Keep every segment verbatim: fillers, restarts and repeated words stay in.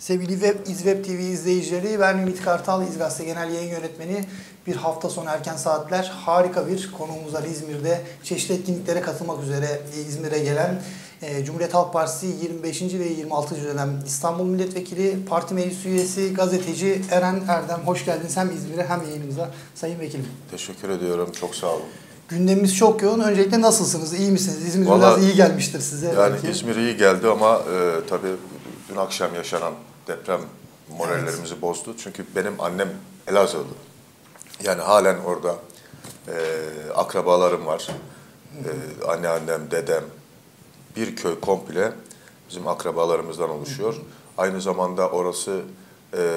Sevgili Web, İzweb T V izleyicileri, ben Ümit Kartal, İz Gazete Genel Yayın Yönetmeni. Bir hafta sonu erken saatler harika bir konuğumuz var İzmir'de. Çeşitli etkinliklere katılmak üzere İzmir'e gelen e, Cumhuriyet Halk Partisi yirmi beşinci ve yirmi altıncı dönem İstanbul Milletvekili, parti meclis üyesi, gazeteci Eren Erdem. Hoş geldiniz hem İzmir'e hem yayınımıza Sayın Vekilim. Teşekkür ediyorum, çok sağ olun. Gündemimiz çok yoğun. Öncelikle nasılsınız? İyi misiniz? İzmir Vallahi, biraz iyi gelmiştir size. Yani belki. İzmir iyi geldi ama e, tabii dün akşam yaşanan deprem morallerimizi evet. bozdu. Çünkü benim annem Elazığlı. Yani halen orada e, akrabalarım var. E, anneannem, dedem, bir köy komple bizim akrabalarımızdan oluşuyor. Aynı zamanda orası e, e,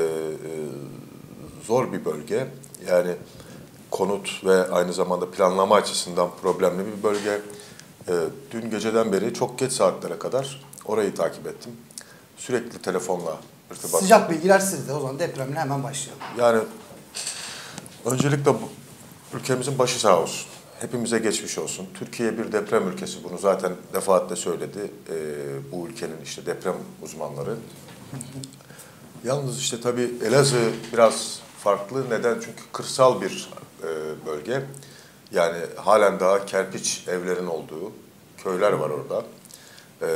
zor bir bölge. Yani konut ve aynı zamanda planlama açısından problemli bir bölge. E, dün geceden beri çok geç saatlere kadar orayı takip ettim. Sürekli telefonla irtibat. Sıcak bilgiler sizde, o zaman depremle hemen başlayalım. Yani öncelikle bu, ülkemizin başı sağ olsun. Hepimize geçmiş olsun. Türkiye bir deprem ülkesi, bunu zaten defaatle söyledi e, bu ülkenin işte deprem uzmanları. Yalnız işte tabii Elazığ biraz farklı. Neden? Çünkü kırsal bir e, bölge. Yani halen daha kerpiç evlerin olduğu köyler var orada. E,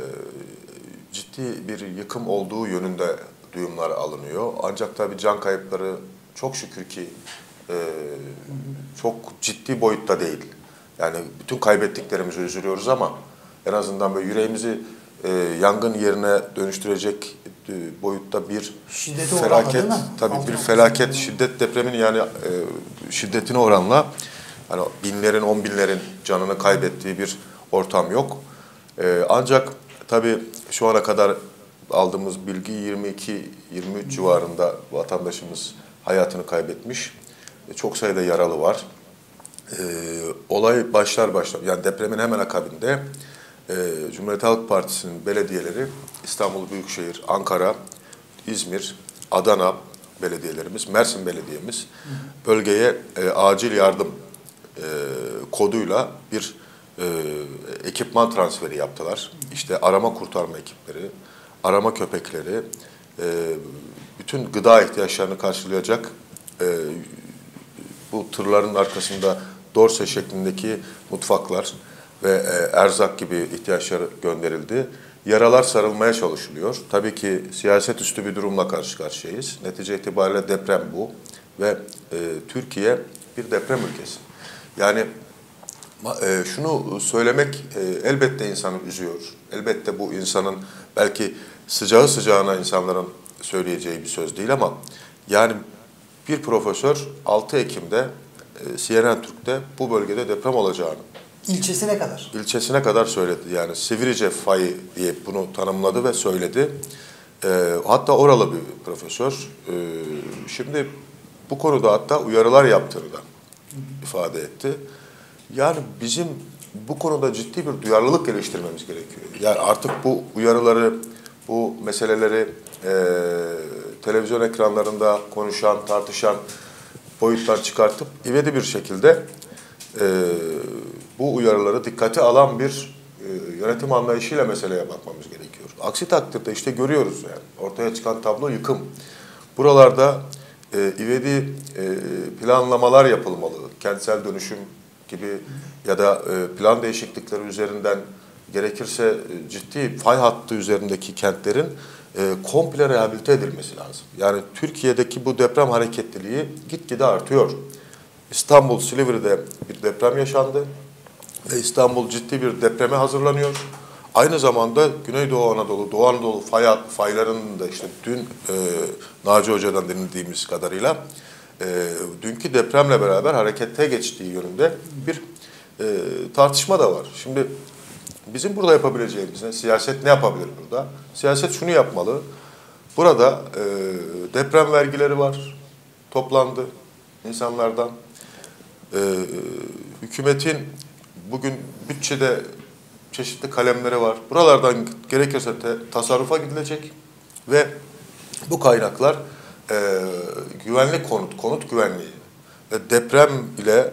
ciddi bir yıkım olduğu yönünde duyumlar alınıyor. Ancak tabii can kayıpları çok şükür ki e, çok ciddi boyutta değil. Yani bütün kaybettiklerimizi üzülüyoruz ama en azından böyle yüreğimizi e, yangın yerine dönüştürecek e, boyutta bir şiddeti felaket, oranla, tabii bir felaket, şiddet depremin yani e, şiddetine oranla hani binlerin, on binlerin canını kaybettiği bir ortam yok. E, ancak tabii şu ana kadar aldığımız bilgi yirmi iki yirmi üç civarında vatandaşımız hayatını kaybetmiş. E, çok sayıda yaralı var. E, olay başlar başlar, yani depremin hemen akabinde e, Cumhuriyet Halk Partisi'nin belediyeleri, İstanbul Büyükşehir, Ankara, İzmir, Adana belediyelerimiz, Mersin Belediye'miz bölgeye e, acil yardım e, koduyla bir e, ekipman transferi yaptılar. İşte arama kurtarma ekipleri, arama köpekleri, e, bütün gıda ihtiyaçlarını karşılayacak e, bu tırların arkasında dorse şeklindeki mutfaklar ve e, erzak gibi ihtiyaçlar gönderildi. Yaralar sarılmaya çalışılıyor. Tabii ki siyaset üstü bir durumla karşı karşıyayız. Netice itibariyle deprem bu ve e, Türkiye bir deprem ülkesi. Yani e, şunu söylemek e, elbette insanı üzüyor. Elbette bu insanın belki sıcağı sıcağına insanların söyleyeceği bir söz değil ama yani bir profesör altı Ekim'de e, C N N Türk'te bu bölgede deprem olacağını İlçesine kadar. İlçesine kadar söyledi. Yani Sivrice fayı diye bunu tanımladı ve söyledi. E, hatta oralı bir profesör. E, şimdi bu konuda hatta uyarılar yaptığını da ifade etti. Yani bizim bu konuda ciddi bir duyarlılık geliştirmemiz gerekiyor. Yani artık bu uyarıları, bu meseleleri e, televizyon ekranlarında konuşan, tartışan boyuttan çıkartıp ivedi bir şekilde e, bu uyarıları dikkate alan bir e, yönetim anlayışıyla meseleye bakmamız gerekiyor. Aksi takdirde işte görüyoruz yani ortaya çıkan tablo yıkım. Buralarda e, ivedi e, planlamalar yapılmalı. Kentsel dönüşüm gibi ya da e, plan değişiklikleri üzerinden gerekirse e, ciddi fay hattı üzerindeki kentlerin e, komple rehabilite edilmesi lazım. Yani Türkiye'deki bu deprem hareketliliği gitgide artıyor. İstanbul, Silivri'de bir deprem yaşandı ve İstanbul ciddi bir depreme hazırlanıyor. Aynı zamanda Güneydoğu Anadolu, Doğu Anadolu fay, faylarının da işte dün e, Naci Hoca'dan dinlediğimiz kadarıyla e, dünkü depremle beraber harekete geçtiği yönünde bir e, tartışma da var. Şimdi bizim burada yapabileceğimiz ne? Siyaset ne yapabilir burada? Siyaset şunu yapmalı. Burada e, deprem vergileri var, toplandı insanlardan. E, hükümetin bugün bütçede çeşitli kalemleri var. Buralardan gerekirse te, tasarrufa gidilecek ve bu kaynaklar e, güvenlik konut, konut güvenliği ve deprem ile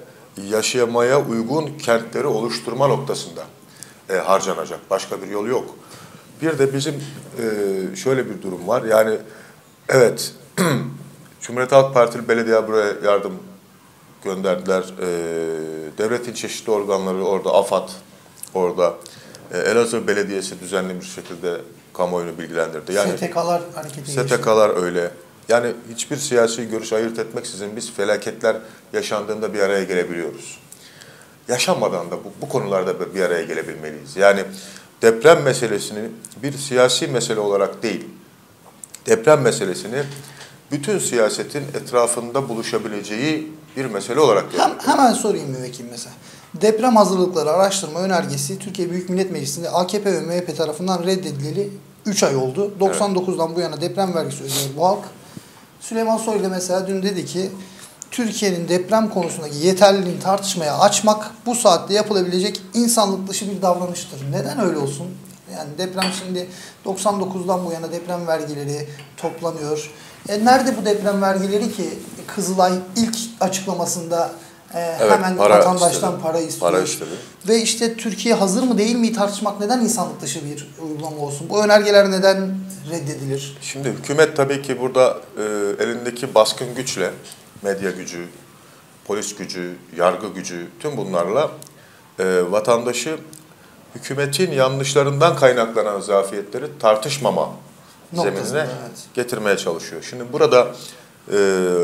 yaşamaya uygun kentleri oluşturma noktasında e, harcanacak. Başka bir yolu yok. Bir de bizim e, şöyle bir durum var. Yani evet Cumhuriyet Halk Partili belediye buraya yardım gönderdiler. E, devletin çeşitli organları orada, AFAD orada. E, Elazığ Belediyesi düzenli bir şekilde kamuoyunu bilgilendirdi. Yani S T K'lar harekete geçti. S T K'lar öyle. Yani hiçbir siyasi görüş ayırt etmeksizin biz felaketler yaşandığında bir araya gelebiliyoruz. Yaşanmadan da bu, bu konularda bir araya gelebilmeliyiz. Yani deprem meselesini bir siyasi mesele olarak değil, deprem meselesini bütün siyasetin etrafında buluşabileceği bir mesele olarak görüyorum. Hem, hemen sorayım müvekkilim mesela. Deprem hazırlıkları araştırma önergesi Türkiye Büyük Millet Meclisi'nde A K P ve M H P tarafından reddedileli üç ay oldu. doksan dokuzdan evet. bu yana deprem vergisi ödüyor bu halk. Süleyman Soylu mesela dün dedi ki Türkiye'nin deprem konusundaki yeterliliğini tartışmaya açmak bu saatte yapılabilecek insanlık dışı bir davranıştır. Neden öyle olsun? Yani deprem şimdi doksan dokuzdan bu yana deprem vergileri toplanıyor. E nerede bu deprem vergileri ki Kızılay ilk açıklamasında e, evet, hemen para vatandaştan istedi. para istiyor. Para istedi. Ve işte Türkiye hazır mı değil mi tartışmak neden insanlık dışı bir uygulama olsun? Bu önergeler neden reddedilir? Şimdi hükümet tabii ki burada e, elindeki baskın güçle, medya gücü, polis gücü, yargı gücü tüm bunlarla e, vatandaşı hükümetin yanlışlarından kaynaklanan zafiyetleri tartışmama zeminine evet. getirmeye çalışıyor. Şimdi burada e,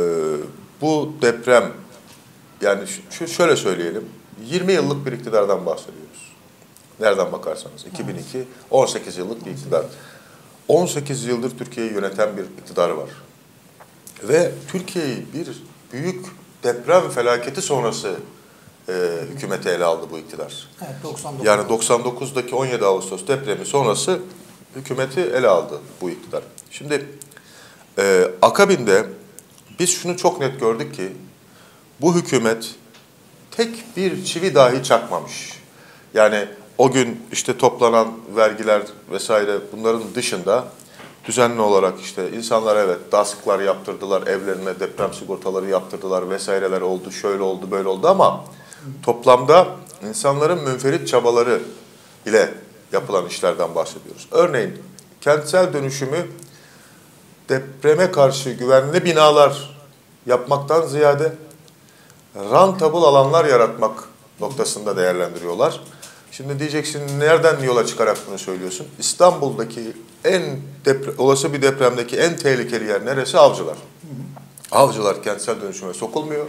bu deprem yani şu şöyle söyleyelim yirmi yıllık bir iktidardan bahsediyoruz. Nereden bakarsanız iki bin iki on sekiz yıllık bir iktidar. on sekiz yıldır Türkiye'yi yöneten bir iktidarı var. Ve Türkiye'yi bir büyük deprem felaketi sonrası e, hükümeti ele aldı bu iktidar. Evet, doksan dokuz. Yani doksan dokuzdaki on yedi Ağustos depremi sonrası hükümeti ele aldı bu iktidar. Şimdi e, akabinde biz şunu çok net gördük ki bu hükümet tek bir çivi dahi çakmamış. Yani o gün işte toplanan vergiler vesaire bunların dışında düzenli olarak işte insanlar evet DASK'lar yaptırdılar, evlerine deprem sigortaları yaptırdılar vesaireler oldu, şöyle oldu, böyle oldu ama toplamda insanların münferit çabaları ile yapılan işlerden bahsediyoruz. Örneğin kentsel dönüşümü depreme karşı güvenli binalar yapmaktan ziyade rentable alanlar yaratmak noktasında değerlendiriyorlar. Şimdi diyeceksin nereden yola çıkarak bunu söylüyorsun? İstanbul'daki en depre- olası bir depremdeki en tehlikeli yer neresi? Avcılar. Hı hı. Avcılar kentsel dönüşüme sokulmuyor.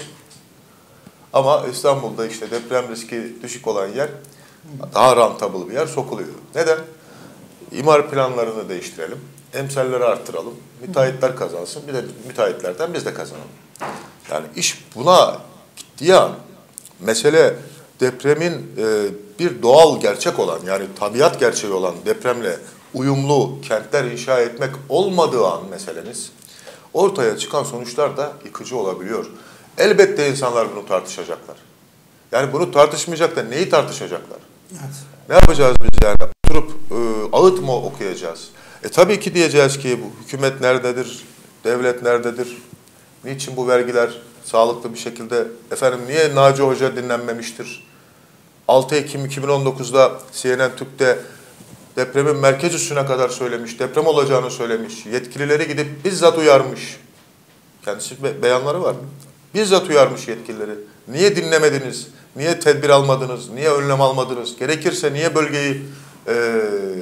Ama İstanbul'da işte deprem riski düşük olan yer daha rentable bir yer sokuluyor. Neden? İmar planlarını değiştirelim. Emsalleri arttıralım. Müteahhitler kazansın. Bir de müteahhitlerden biz de kazanalım. Yani iş buna gittiği an mesele depremin e, bir doğal gerçek olan yani tabiat gerçeği olan depremle uyumlu kentler inşa etmek olmadığı an meseleniz ortaya çıkan sonuçlar da yıkıcı olabiliyor. Elbette insanlar bunu tartışacaklar. Yani bunu tartışmayacak da neyi tartışacaklar? Evet. Ne yapacağız biz yani? Oturup e, ağıt mı okuyacağız? E tabii ki diyeceğiz ki bu hükümet nerededir? Devlet nerededir? Niçin bu vergiler sağlıklı bir şekilde efendim niye Naci Hoca dinlenmemiştir? altı Ekim iki bin on dokuzda C N N Türk'te depremin merkez üssüne kadar söylemiş, deprem olacağını söylemiş, yetkilileri gidip bizzat uyarmış. Kendisi be beyanları var. Bizzat uyarmış yetkilileri. Niye dinlemediniz? Niye tedbir almadınız? Niye önlem almadınız? Gerekirse niye bölgeyi e,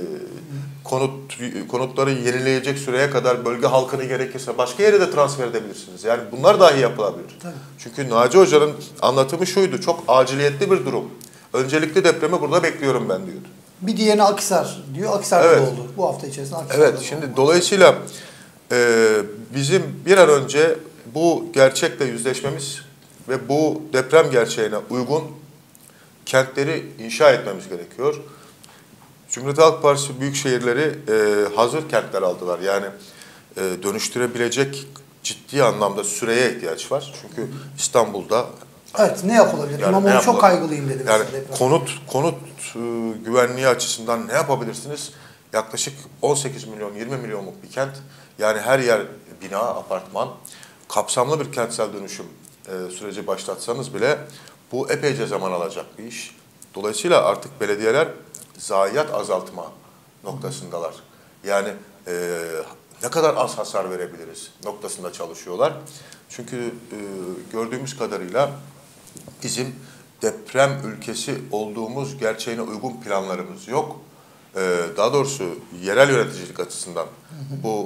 konut konutları yenileyecek süreye kadar bölge halkını gerekirse başka yere de transfer edebilirsiniz. Yani bunlar dahi yapılabilir. Tabii. Çünkü Naci Hoca'nın anlatımı şuydu. Çok aciliyetli bir durum. Öncelikli depremi burada bekliyorum ben diyordu. Bir diğerine Akhisar diyor. Akhisar'da evet. oldu. Bu hafta içerisinde Akhisar'da Evet. Şimdi oldu. Dolayısıyla e, bizim bir an önce bu gerçekle yüzleşmemiz ve bu deprem gerçeğine uygun kentleri inşa etmemiz gerekiyor. Cumhuriyet Halk Partisi büyük şehirleri e, hazır kentler aldılar. Yani e, dönüştürebilecek ciddi anlamda süreye ihtiyaç var. Çünkü İstanbul'da evet ne yapılabilir? Yani İmamoğlu çok kaygılıyım dedi. Yani konut konut e, güvenliği açısından ne yapabilirsiniz? Yaklaşık on sekiz milyon yirmi milyonluk bir kent. Yani her yer bina, apartman. Kapsamlı bir kentsel dönüşüm e, süreci başlatsanız bile bu epeyce zaman alacak bir iş. Dolayısıyla artık belediyeler zayiat azaltma noktasındalar. Yani e, ne kadar az hasar verebiliriz noktasında çalışıyorlar. Çünkü e, gördüğümüz kadarıyla bizim deprem ülkesi olduğumuz gerçeğine uygun planlarımız yok. E, daha doğrusu yerel yöneticilik açısından bu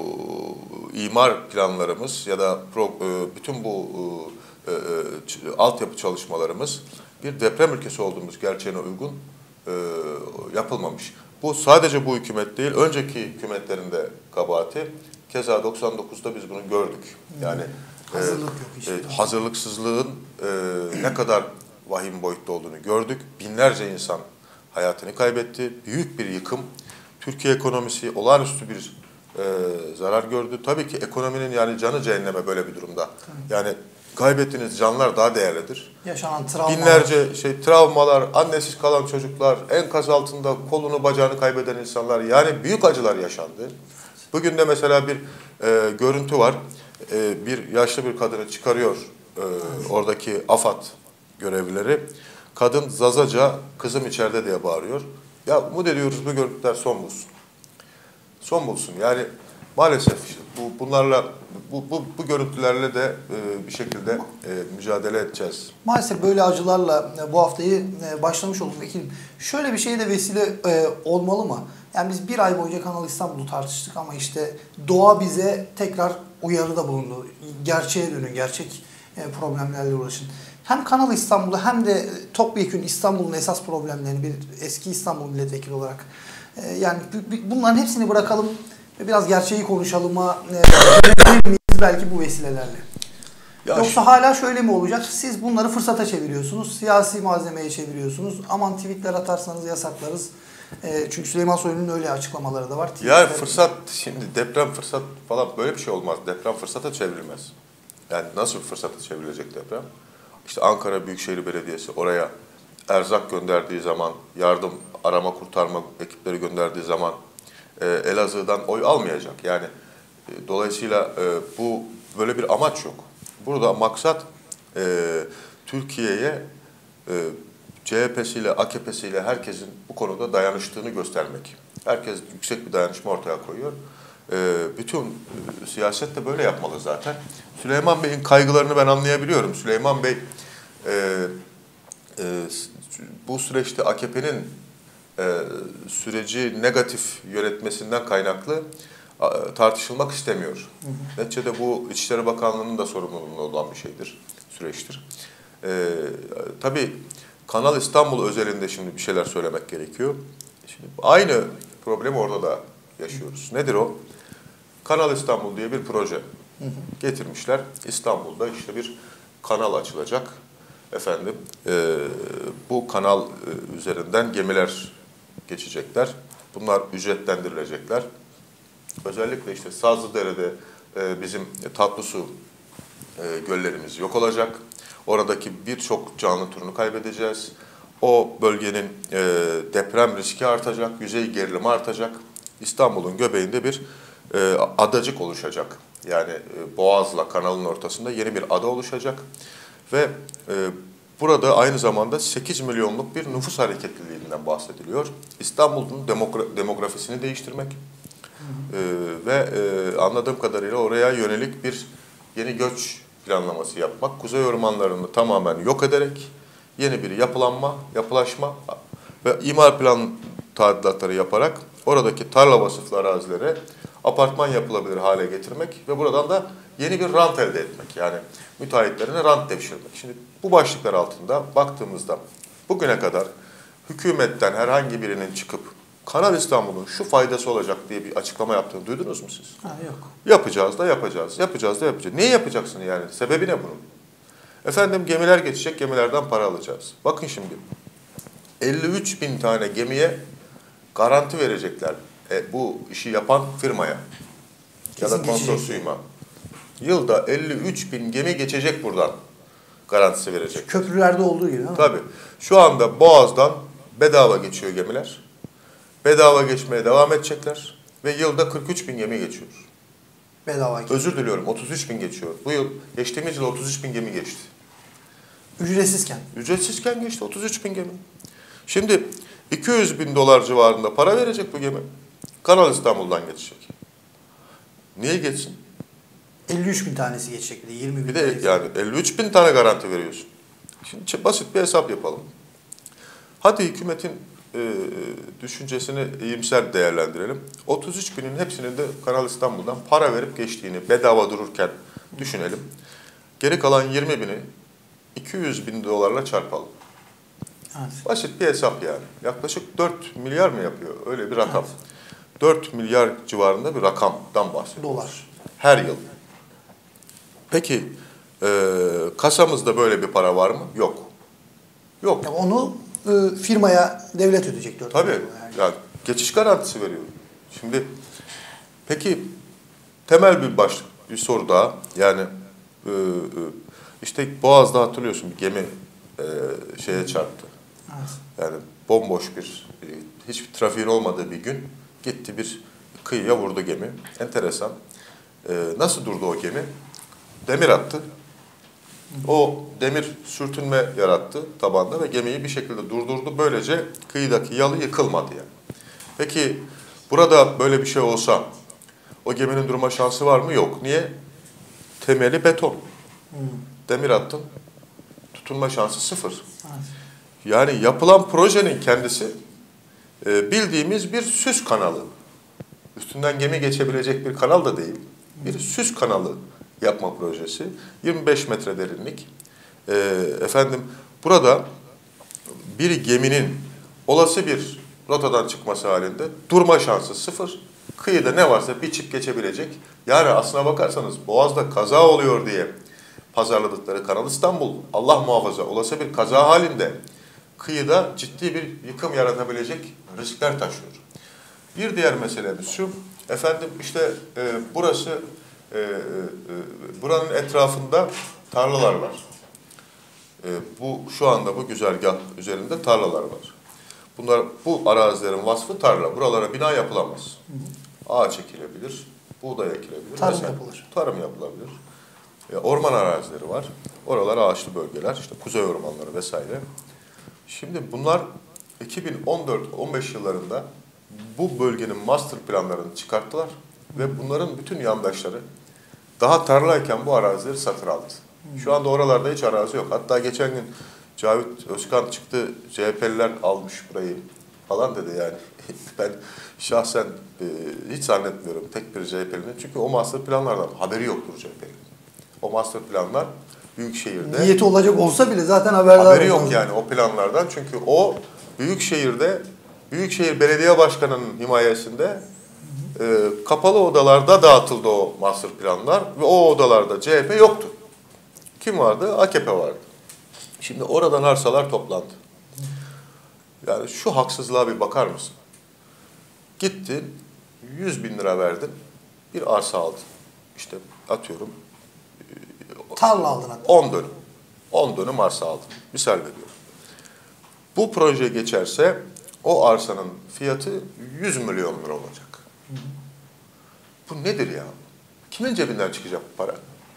e, imar planlarımız ya da pro, e, bütün bu e, e, altyapı çalışmalarımız bir deprem ülkesi olduğumuz gerçeğine uygun e, yapılmamış. Bu sadece bu hükümet değil, önceki hükümetlerin de kabahati. Keza doksan dokuzda biz bunu gördük. Yani Hazırlık yok işte. e, hazırlıksızlığın e, ne kadar vahim boyutta olduğunu gördük. Binlerce insan hayatını kaybetti. Büyük bir yıkım. Türkiye ekonomisi olağanüstü bir e, zarar gördü. Tabii ki ekonominin yani canı cehenneme böyle bir durumda. Tabii. Yani kaybettiğiniz canlar daha değerlidir. Yaşanan travmalar. Binlerce şey travmalar, annesiz kalan çocuklar, enkaz altında kolunu bacağını kaybeden insanlar, yani büyük acılar yaşandı. Bugün de mesela bir e, görüntü var. E, bir yaşlı bir kadını çıkarıyor e, oradaki AFAD görevlileri. Kadın zazaca kızım içeride diye bağırıyor. Ya umut ediyoruz bu görüntüler son bulsun. Son bulsun. Yani maalesef işte bu bunlarla bu bu, bu görüntülerle de e, bir şekilde e, mücadele edeceğiz. Maalesef böyle acılarla bu haftayı e, başlamış olduk vekilim. Şöyle bir şey de vesile e, olmalı mı? Yani biz bir ay boyunca Kanal İstanbul'u tartıştık ama işte doğa bize tekrar uyarıda bulundu. Gerçeğe dönün, gerçek e, problemlerle uğraşın. Hem Kanal İstanbul'u hem de topyekün İstanbul'un esas problemlerini bir eski İstanbul milletvekili olarak e, yani bunların hepsini bırakalım ve biraz gerçeği konuşalıma e, miyiz belki bu vesilelerle. Ya Yoksa şu... hala şöyle mi olacak? Siz bunları fırsata çeviriyorsunuz, siyasi malzemeye çeviriyorsunuz. Aman tweetler atarsanız yasaklarız. E, çünkü Süleyman Soylu'nun öyle açıklamaları da var. Ya yani fırsat, şimdi deprem fırsat falan böyle bir şey olmaz. Deprem fırsata çevrilmez. Yani nasıl bir fırsata çevrilecek deprem? İşte Ankara Büyükşehir Belediyesi oraya erzak gönderdiği zaman, yardım, arama, kurtarma ekipleri gönderdiği zaman e, Elazığ'dan oy almayacak. Yani e, dolayısıyla e, bu böyle bir amaç yok. Burada maksat e, Türkiye'ye e, C H P'siyle, A K P'siyle herkesin bu konuda dayanıştığını göstermek. Herkes yüksek bir dayanışma ortaya koyuyor. E, bütün e, siyaset de böyle yapmalı zaten. Süleyman Bey'in kaygılarını ben anlayabiliyorum. Süleyman Bey e, e, bu süreçte A K P'nin e, süreci negatif yönetmesinden kaynaklı a, tartışılmak istemiyor. Hı hı. Neticede bu İçişleri Bakanlığı'nın da sorumluluğunda olan bir şeydir, süreçtir. E, tabii Kanal İstanbul özelinde şimdi bir şeyler söylemek gerekiyor. Şimdi aynı problemi orada da yaşıyoruz. Nedir o? Kanal İstanbul diye bir proje hı hı. getirmişler. İstanbul'da işte bir kanal açılacak. Efendim, e, bu kanal e, üzerinden gemiler geçecekler. Bunlar ücretlendirilecekler. Özellikle işte Sazlıdere'de e, bizim tatlı su e, göllerimiz yok olacak. Oradaki birçok canlı türünü kaybedeceğiz. O bölgenin e, deprem riski artacak, yüzey gerilimi artacak. İstanbul'un göbeğinde bir e, adacık oluşacak. Yani e, Boğaz'la kanalın ortasında yeni bir ada oluşacak. Ve e, burada aynı zamanda sekiz milyonluk bir nüfus hareketliliğinden bahsediliyor. İstanbul'un demogra- demografisini değiştirmek e, ve e, anladığım kadarıyla oraya yönelik bir yeni göç planlaması yapmak. Kuzey ormanlarını tamamen yok ederek yeni bir yapılanma, yapılaşma ve imar plan tadilatları yaparak oradaki tarla vasıflı arazilere apartman yapılabilir hale getirmek ve buradan da yeni bir rant elde etmek. Yani müteahhitlerine rant devşirmek. Şimdi bu başlıklar altında baktığımızda bugüne kadar hükümetten herhangi birinin çıkıp Kanal İstanbul'un şu faydası olacak diye bir açıklama yaptığını duydunuz mu siz? Ha, yok. Yapacağız da yapacağız, yapacağız da yapacağız. Neyi yapacaksın yani? Sebebi ne bunun? Efendim gemiler geçecek, gemilerden para alacağız. Bakın şimdi, elli üç bin tane gemiye garanti verecekler e, bu işi yapan firmaya. Kesin ya da konsorsiyuma. Yılda elli üç bin gemi geçecek buradan. Garantisi verecek. Köprülerde olduğu gibi. Tabii. Şu anda Boğaz'dan bedava geçiyor gemiler. Bedava geçmeye devam edecekler. Ve yılda kırk üç bin gemi geçiyor. Bedava geçiyor. Özür diliyorum, otuz üç bin geçiyor. Bu yıl, geçtiğimiz yıl otuz üç bin gemi geçti. Ücretsizken? Ücretsizken geçti otuz üç bin gemi. Şimdi iki yüz bin dolar civarında para verecek bu gemi. Kanal İstanbul'dan geçecek. Niye geçsin? elli üç bin tanesi geçecek bir de yirmi bin. Bir de yani elli üç bin tane garanti veriyorsun. Şimdi basit bir hesap yapalım. Hadi hükümetin e, düşüncesini iyimser değerlendirelim. otuz üç binin hepsinin de Kanal İstanbul'dan para verip geçtiğini bedava dururken düşünelim. Geri kalan yirmi bini iki yüz bin dolarla çarpalım. Evet. Basit bir hesap yani. Yaklaşık dört milyar mı yapıyor? Öyle bir rakam. Evet. dört milyar civarında bir rakamdan bahsediyoruz. Dolar. Her yıl. Peki e, kasamızda böyle bir para var mı? Yok. Yok. Yani onu e, firmaya devlet ödeyecek. dört Tabii. yani. Yani geçiş garantisi veriyor. Şimdi peki temel bir başlık, bir soru daha. Yani e, e, işte Boğaz'da hatırlıyorsun bir gemi e, şeye çarptı. Evet. Yani bomboş bir, e, hiçbir trafiğin olmadığı bir gün gitti bir kıyıya vurdu gemi. Enteresan. E, nasıl durdu o gemi? Demir attı. O demir sürtünme yarattı tabanda ve gemiyi bir şekilde durdurdu. Böylece kıyıdaki yalı yıkılmadı yani. Peki burada böyle bir şey olsa o geminin durma şansı var mı? Yok. Niye? Temeli beton. Hmm. Demir attın. Tutunma şansı sıfır. Evet. Yani yapılan projenin kendisi e, bildiğimiz bir süs kanalı. Üstünden gemi geçebilecek bir kanal da değil. Bir süs kanalı yapma projesi. yirmi beş metre derinlik. E, efendim burada bir geminin olası bir rotadan çıkması halinde durma şansı sıfır. Kıyıda ne varsa biçip geçebilecek. Yani aslına bakarsanız Boğaz'da kaza oluyor diye pazarladıkları Kanal İstanbul, Allah muhafaza olası bir kaza halinde kıyıda ciddi bir yıkım yaratabilecek riskler taşıyor. Bir diğer meselemiz şu, efendim işte e, burası, e, e, buranın etrafında tarlalar var. E, bu şu anda bu güzergah üzerinde tarlalar var. Bunlar, bu arazilerin vasfı tarla. Buralara bina yapılamaz. Hı hı. Ağaç ekilebilir, buğday ekilebilir. Tarım mesela, yapılır. Tarım yapılabilir. E, orman arazileri var. Oralar ağaçlı bölgeler, işte kuzey ormanları vesaire. Şimdi bunlar iki bin on dört on beş yıllarında bu bölgenin master planlarını çıkarttılar ve bunların bütün yandaşları daha tarlayken bu arazileri satın aldı. Şu anda oralarda hiç arazi yok. Hatta geçen gün Cavit Özkan çıktı, C H P'liler almış burayı falan dedi yani. Ben şahsen e, hiç zannetmiyorum tek bir C H P'linin. Çünkü o master planlardan haberi yoktur C H P'linin. O master planlar Büyükşehir'de... Niyeti olacak olsa bile zaten haberdar haberi yok olmaz. yani o planlardan. Çünkü o Büyükşehir'de, Büyükşehir Belediye Başkanı'nın himayesinde e, kapalı odalarda dağıtıldı o master planlar. Ve o odalarda C H P yoktu. Kim vardı? A K P vardı. Şimdi oradan arsalar toplandı. Yani şu haksızlığa bir bakar mısın? Gittin, yüz bin lira verdin, bir arsa aldın. İşte atıyorum... Tarla aldın hatta. on dönüm. on dönüm arsa aldın. Misal veriyorum. Bu proje geçerse o arsanın fiyatı yüz milyon lira olacak. Hı hı. Bu nedir ya? Kimin cebinden çıkacak bu para?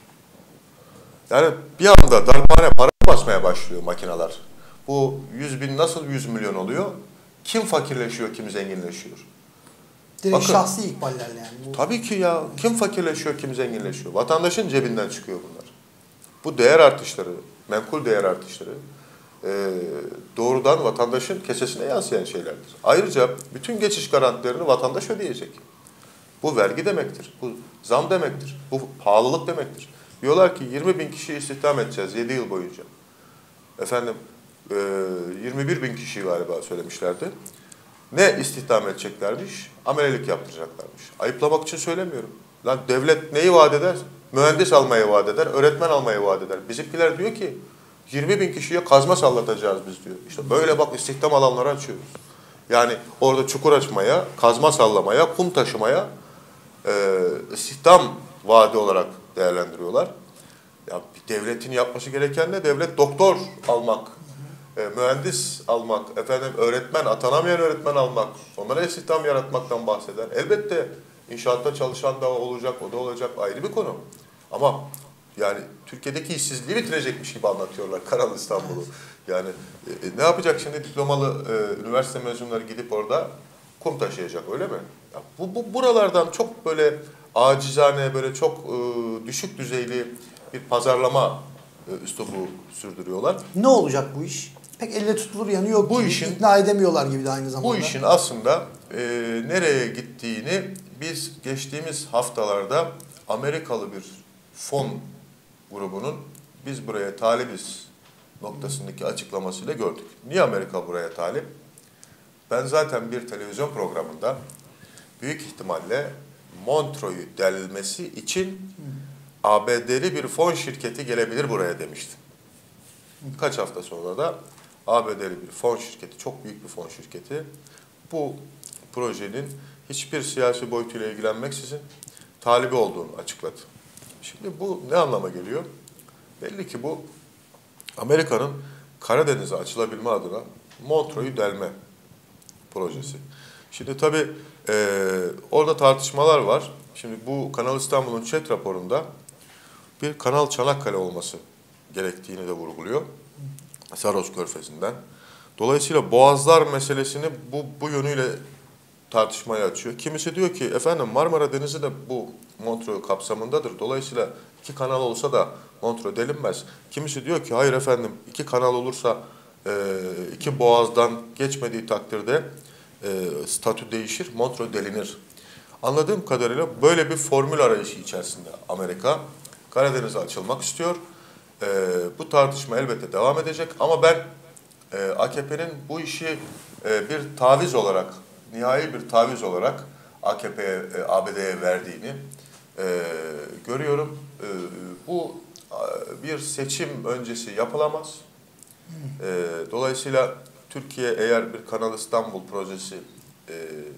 Yani bir anda darphane para basmaya başlıyor makineler. Bu yüz bin nasıl yüz milyon oluyor? Kim fakirleşiyor, kim zenginleşiyor? Direkt Bakın, şahsi ikballerle yani. Bu... Tabii ki ya. Kim fakirleşiyor, kim zenginleşiyor? Vatandaşın cebinden çıkıyor bunlar. Bu değer artışları, menkul değer artışları e, doğrudan vatandaşın kesesine yansıyan şeylerdir. Ayrıca bütün geçiş garantilerini vatandaş ödeyecek. Bu vergi demektir, bu zam demektir, bu pahalılık demektir. Diyorlar ki yirmi bin kişi istihdam edeceğiz yedi yıl boyunca. Efendim e, yirmi bir bin kişi galiba söylemişlerdi. Ne istihdam edeceklermiş? Amelelik yaptıracaklarmış. Ayıplamak için söylemiyorum. Lan devlet neyi vaat eder? Mühendis almayı vaat eder, öğretmen almayı vaat eder. Bizimkiler diyor ki yirmi bin kişiye kazma sallatacağız biz diyor. İşte böyle bak istihdam alanları açıyoruz. Yani orada çukur açmaya, kazma sallamaya, kum taşımaya e, istihdam vaadi olarak değerlendiriyorlar. Ya bir devletin yapması gereken ne? Devlet doktor almak, e, mühendis almak, efendim öğretmen, atanamayan öğretmen almak, onlara istihdam yaratmaktan bahseder. Elbette inşaatta çalışan da olacak, o da olacak ayrı bir konu. Ama yani Türkiye'deki işsizliği bitirecekmiş gibi anlatıyorlar Kanal İstanbul'u. Yani e, ne yapacak şimdi diplomalı e, üniversite mezunları gidip orada kum taşıyacak, öyle mi? Ya bu, bu buralardan çok böyle acizane, böyle çok e, düşük düzeyli bir pazarlama e, üslubu sürdürüyorlar. Ne olacak bu iş? Pek elle tutulur yanı yok Bu gibi, işin, ikna edemiyorlar gibi de aynı zamanda. Bu işin aslında e, nereye gittiğini biz geçtiğimiz haftalarda Amerikalı bir fon grubunun biz buraya talibiz noktasındaki açıklamasıyla gördük. Niye Amerika buraya talip? Ben zaten bir televizyon programında büyük ihtimalle Montreux'u delmesi için A B D'li bir fon şirketi gelebilir buraya demiştim. Kaç hafta sonra da A B D'li bir fon şirketi, çok büyük bir fon şirketi bu projenin hiçbir siyasi boyutuyla ilgilenmeksizin talibi olduğunu açıkladı. Şimdi bu ne anlama geliyor? Belli ki bu Amerika'nın Karadeniz'e açılabilme adına Montreux'u delme projesi. Şimdi tabii e, orada tartışmalar var. Şimdi bu Kanal İstanbul'un chat raporunda bir Kanal Çanakkale olması gerektiğini de vurguluyor. Saros Körfezi'nden. Dolayısıyla Boğazlar meselesini bu, bu yönüyle tartışmaya açıyor. Kimisi diyor ki efendim Marmara Denizi de bu Montreux kapsamındadır. Dolayısıyla iki kanal olsa da Montreux delinmez. Kimisi diyor ki hayır efendim iki kanal olursa e, iki boğazdan geçmediği takdirde e, statü değişir, Montreux delinir. Anladığım kadarıyla böyle bir formül arayışı içerisinde Amerika Karadeniz'e açılmak istiyor. E, bu tartışma elbette devam edecek ama ben e, A K P'nin bu işi e, bir taviz olarak, nihai bir taviz olarak A K P'ye, e, A B D'ye verdiğini e, görüyorum. E, bu e, bir seçim öncesi yapılamaz. E, dolayısıyla Türkiye eğer bir Kanal İstanbul projesi e,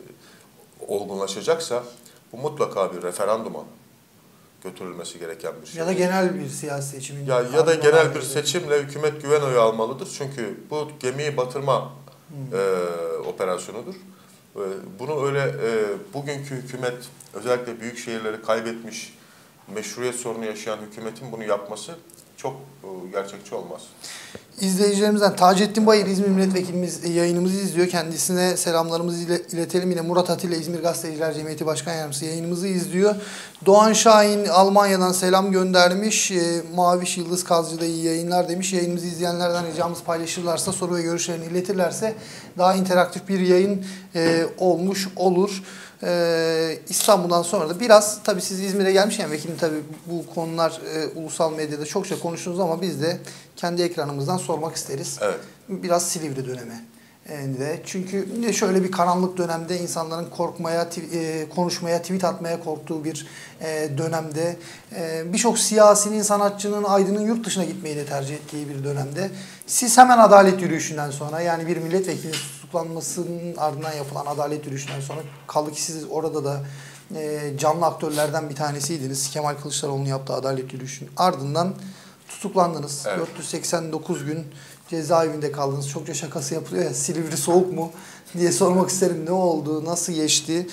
olgunlaşacaksa bu mutlaka bir referanduma götürülmesi gereken bir şey. Ya da genel bir siyasi seçimin. Ya, ya da genel bir seçimle hükümet güven oyu almalıdır. Çünkü bu gemiyi batırma hmm. e, operasyonudur. E, bunu öyle e, bugünkü hükümet özellikle büyük şehirleri kaybetmiş, meşruiyet sorunu yaşayan hükümetin bunu yapması çok e, gerçekçi olmaz. İzleyicilerimizden Taceddin Bayır İzmir Milletvekilimiz yayınımızı izliyor. Kendisine selamlarımızı iletelim. Yine Murat Atilla İzmir Gazeteciler Cemiyeti Başkan Yardımcısı yayınımızı izliyor. Doğan Şahin Almanya'dan selam göndermiş. E, Maviş Yıldız Kazcı'da iyi yayınlar demiş. Yayınımızı izleyenlerden ricamız paylaşırlarsa, soru ve görüşlerini iletirlerse daha interaktif bir yayın e, olmuş olur. Ee, İstanbul'dan sonra da biraz tabii siz İzmir'e gelmişken vekilim tabii bu konular e, ulusal medyada çokça konuştunuz ama biz de kendi ekranımızdan sormak isteriz. Evet. Biraz Silivri dönemi e, de. Çünkü şöyle bir karanlık dönemde insanların korkmaya, e, konuşmaya, tweet atmaya korktuğu bir e, dönemde e, birçok siyasinin, sanatçının, aydının yurt dışına gitmeyi de tercih ettiği bir dönemde siz hemen adalet yürüyüşünden sonra, yani bir milletvekili tutuklanmasının ardından yapılan adalet yürüyüşünden sonra, kaldı ki siz orada da e, canlı aktörlerden bir tanesiydiniz. Kemal Kılıçdaroğlu'nun yaptığı adalet yürüyüşünün ardından tutuklandınız. Evet. dört yüz seksen dokuz gün cezaevinde kaldınız. Çokça şakası yapılıyor ya, Silivri soğuk mu diye sormak isterim. Ne oldu, nasıl geçti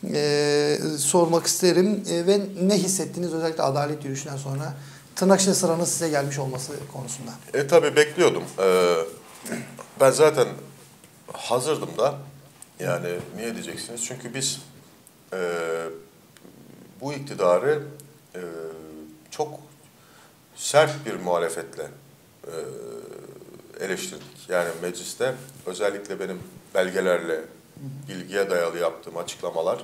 e, sormak isterim e, ve ne hissettiniz özellikle adalet yürüyüşünden sonra? Tırnak içinde sıranın size gelmiş olması konusunda. E tabii bekliyordum. Ee, ben zaten hazırdım da. Yani niye diyeceksiniz? Çünkü biz e, bu iktidarı e, çok sert bir muhalefetle e, eleştirdik. Yani mecliste özellikle benim belgelerle, bilgiye dayalı yaptığım açıklamalar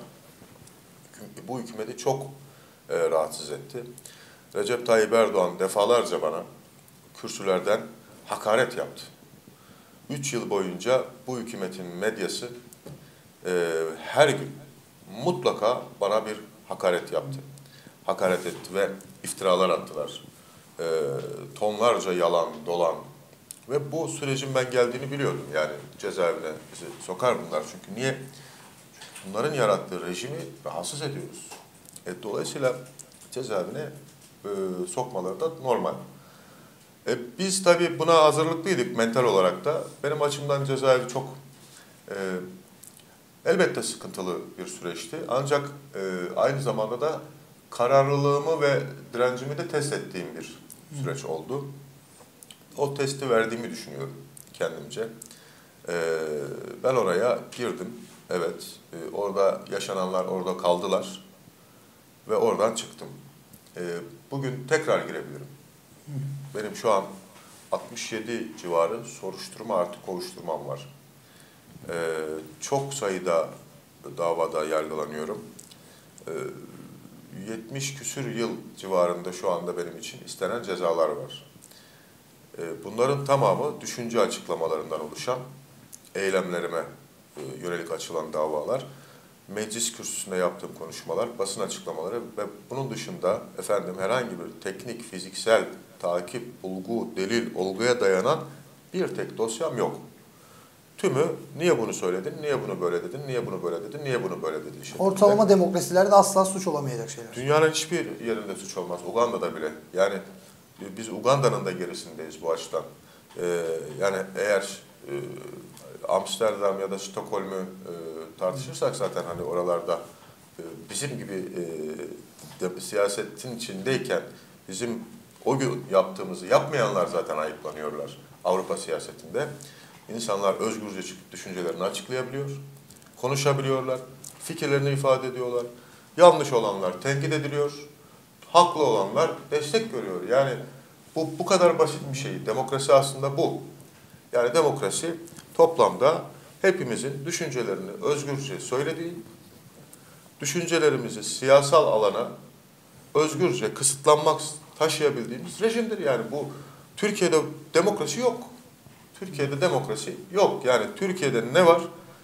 bu hükümeti çok e, rahatsız etti. Recep Tayyip Erdoğan defalarca bana kürsülerden hakaret yaptı. Üç yıl boyunca bu hükümetin medyası e, her gün mutlaka bana bir hakaret yaptı. Hakaret etti ve iftiralar attılar. E, tonlarca yalan, dolan ve bu sürecin ben geldiğini biliyordum. Yani cezaevine bizi sokar bunlar. Çünkü niye? Bunların yarattığı rejimi rahatsız ediyoruz. E, dolayısıyla cezaevine e, sokmaları da normal. E, biz tabii buna hazırlıklıydık mental olarak da. Benim açımdan cezaevi çok e, elbette sıkıntılı bir süreçti. Ancak e, aynı zamanda da kararlılığımı ve direncimi de test ettiğim bir süreç oldu. O testi verdiğimi düşünüyorum kendimce. Ee, ben oraya girdim. Evet, e, orada yaşananlar orada kaldılar ve oradan çıktım. E, bugün tekrar girebilirim. Benim şu an altmış yedi civarı soruşturma artı kovuşturmam var. E, çok sayıda davada yargılanıyorum. E, yetmiş küsür yıl civarında şu anda benim için istenen cezalar var. E, bunların tamamı düşünce açıklamalarından oluşan eylemlerime yönelik açılan davalar, meclis kürsüsünde yaptığım konuşmalar, basın açıklamaları ve bunun dışında efendim herhangi bir teknik, fiziksel, takip, bulgu, delil, olguya dayanan bir tek dosyam yok. Tümü niye bunu söyledin, niye bunu böyle dedin, niye bunu böyle dedin, niye bunu böyle dedin şeklinde. Ortalama demokrasilerde asla suç olamayacak şeyler. Dünyanın hiçbir yerinde suç olmaz, Uganda'da bile. Yani biz Uganda'nın da gerisindeyiz bu açıdan. Ee, yani eğer e, Amsterdam ya da Stockholm'u e, tartışırsak zaten hani oralarda e, bizim gibi e, de, siyasetin içindeyken bizim o gün yaptığımızı yapmayanlar zaten ayıplanıyorlar Avrupa siyasetinde. İnsanlar özgürce çıkıp düşüncelerini açıklayabiliyor, konuşabiliyorlar, fikirlerini ifade ediyorlar. Yanlış olanlar tenkit ediliyor, haklı olanlar destek görüyor. Yani bu bu kadar basit bir şey. Demokrasi aslında bu. Yani demokrasi toplamda hepimizin düşüncelerini özgürce söylediği, düşüncelerimizi siyasal alana özgürce kısıtlanmak taşıyabildiğimiz rejimdir. Yani bu Türkiye'de demokrasi yok. Türkiye'de demokrasi yok. Yani Türkiye'de ne var?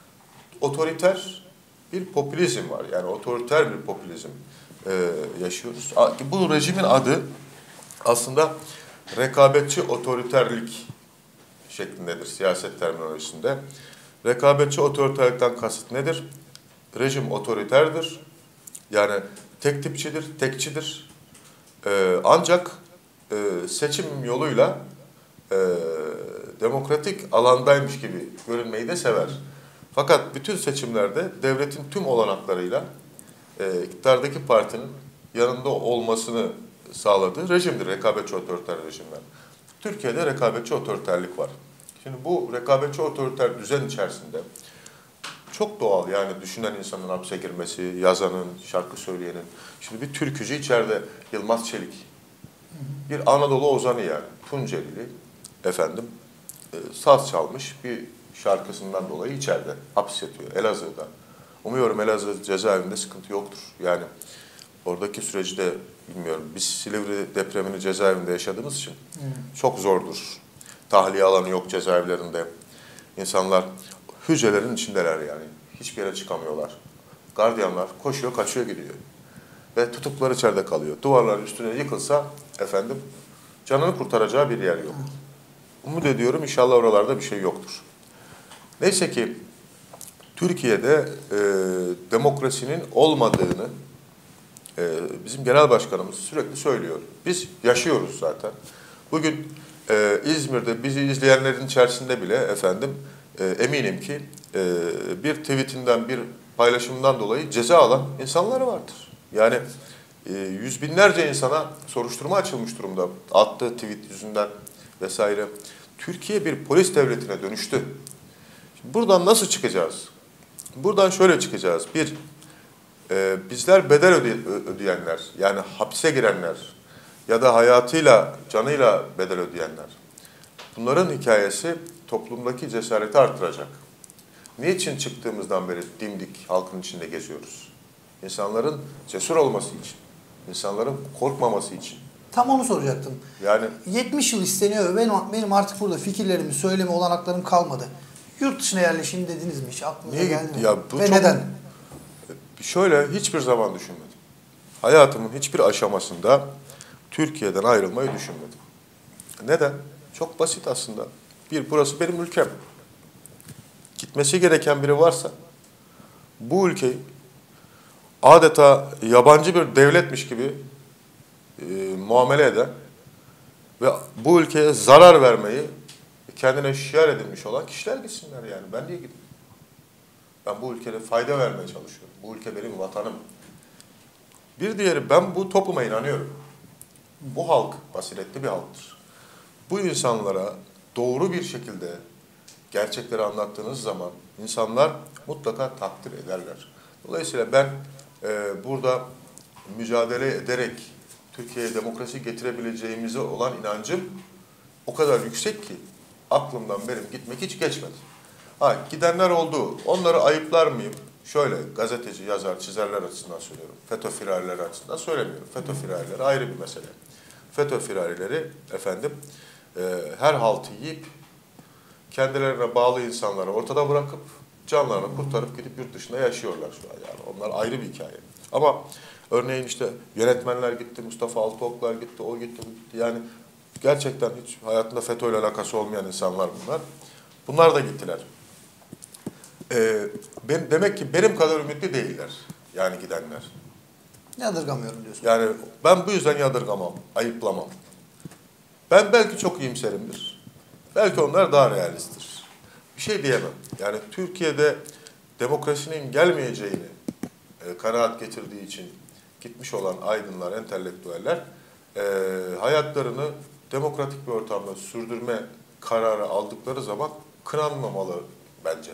Otoriter bir popülizm var. Yani otoriter bir popülizm e, yaşıyoruz. Bu rejimin adı aslında rekabetçi otoriterlik şeklindedir siyaset terminolojisinde. Rekabetçi otoriterlikten kasıt nedir? Rejim otoriterdir. Yani tek tipçidir, tekçidir. Ee, ancak e, seçim yoluyla e, demokratik alandaymış gibi görünmeyi de sever. Fakat bütün seçimlerde devletin tüm olanaklarıyla e, iktidardaki partinin yanında olmasını sağladığı rejimdir, rekabetçi otoriter rejimler. Türkiye'de rekabetçi otoriterlik var. Şimdi bu rekabetçi otoriter düzen içerisinde çok doğal yani düşünen insanın hapse girmesi, yazanın, şarkı söyleyenin. Şimdi bir türkücü içeride Yılmaz Çelik, bir Anadolu ozanı yani Tuncelili efendim e, saz çalmış bir şarkısından dolayı içeride hapis yatıyor Elazığ'da. Umuyorum Elazığ cezaevinde sıkıntı yoktur. Yani oradaki süreci de bilmiyorum. Biz Silivri depremini cezaevinde yaşadığımız için hmm. çok zordur. Tahliye alanı yok cezaevlerinde. İnsanlar hücrelerin içindeler yani. Hiçbir yere çıkamıyorlar. Gardiyanlar koşuyor, kaçıyor gidiyor. Ve tutuklar içeride kalıyor. Duvarlar üstüne yıkılsa efendim canını kurtaracağı bir yer yok. Umut ediyorum inşallah oralarda bir şey yoktur. Neyse ki Türkiye'de e, demokrasinin olmadığını e, bizim genel başkanımız sürekli söylüyor. Biz yaşıyoruz zaten. Bugün e, İzmir'de bizi izleyenlerin içerisinde bile efendim e, eminim ki e, bir tweetinden bir paylaşımından dolayı ceza alan insanlar vardır. Yani e, yüz binlerce insana soruşturma açılmış durumda attığı tweet yüzünden vesaire. Türkiye bir polis devletine dönüştü. Şimdi buradan nasıl çıkacağız? Buradan şöyle çıkacağız. Bir, e, bizler bedel öde ödeyenler, yani hapse girenler ya da hayatıyla, canıyla bedel ödeyenler. Bunların hikayesi toplumdaki cesareti artıracak. Niçin çıktığımızdan beri dimdik halkın içinde geziyoruz? İnsanların cesur olması için, insanların korkmaması için. Tam onu soracaktım. Yani yetmiş yıl isteniyor ve benim, benim artık burada fikirlerimi söyleme olanaklarım kalmadı. Yurt dışına yerleşeyim dediniz mi hiç? Aklınıza geldi mi? Ya bu ve çok, neden? Şöyle hiçbir zaman düşünmedim. Hayatımın hiçbir aşamasında Türkiye'den ayrılmayı düşünmedim. Neden? Çok basit aslında. Bir, burası benim ülkem. Gitmesi gereken biri varsa bu ülkeyi adeta yabancı bir devletmiş gibi e, muamele eden ve bu ülkeye zarar vermeyi kendine şiar edilmiş olan kişiler gitsinler yani. Ben niye gideyim? Ben bu ülkede fayda vermeye çalışıyorum. Bu ülke benim vatanım. Bir diğeri, ben bu topluma inanıyorum. Bu halk basiretli bir halktır. Bu insanlara doğru bir şekilde gerçekleri anlattığınız zaman insanlar mutlaka takdir ederler. Dolayısıyla ben e, burada mücadele ederek Türkiye'ye demokrasi getirebileceğimize olan inancım o kadar yüksek ki aklımdan benim gitmek hiç geçmedi. Ha, gidenler oldu. Onları ayıplar mıyım? Şöyle, gazeteci, yazar, çizerler açısından söylüyorum. FETÖ firarileri açısından söylemiyorum. FETÖ firarileri ayrı bir mesele. FETÖ firarileri efendim e, her haltı yiyip kendilerine bağlı insanları ortada bırakıp canlarını kurtarıp gidip yurt dışında yaşıyorlar şu an yani. Onlar ayrı bir hikaye. Ama örneğin işte yönetmenler gitti, Mustafa Altıoklar gitti, o gitti, bu gitti. Yani gerçekten hiç hayatında FETÖ'yle alakası olmayan insanlar bunlar. Bunlar da gittiler. Ee, ben, demek ki benim kadar ümitli değiller yani gidenler. Yadırgamıyorum diyorsun. Yani ben bu yüzden yadırgamam, ayıplamam. Ben belki çok iyimserimdir. Belki onlar daha realisttir. Bir şey diyemem. Yani Türkiye'de demokrasinin gelmeyeceğini e, kanaat getirdiği için gitmiş olan aydınlar, entelektüeller e, hayatlarını demokratik bir ortamda sürdürme kararı aldıkları zaman kınanmamalı bence.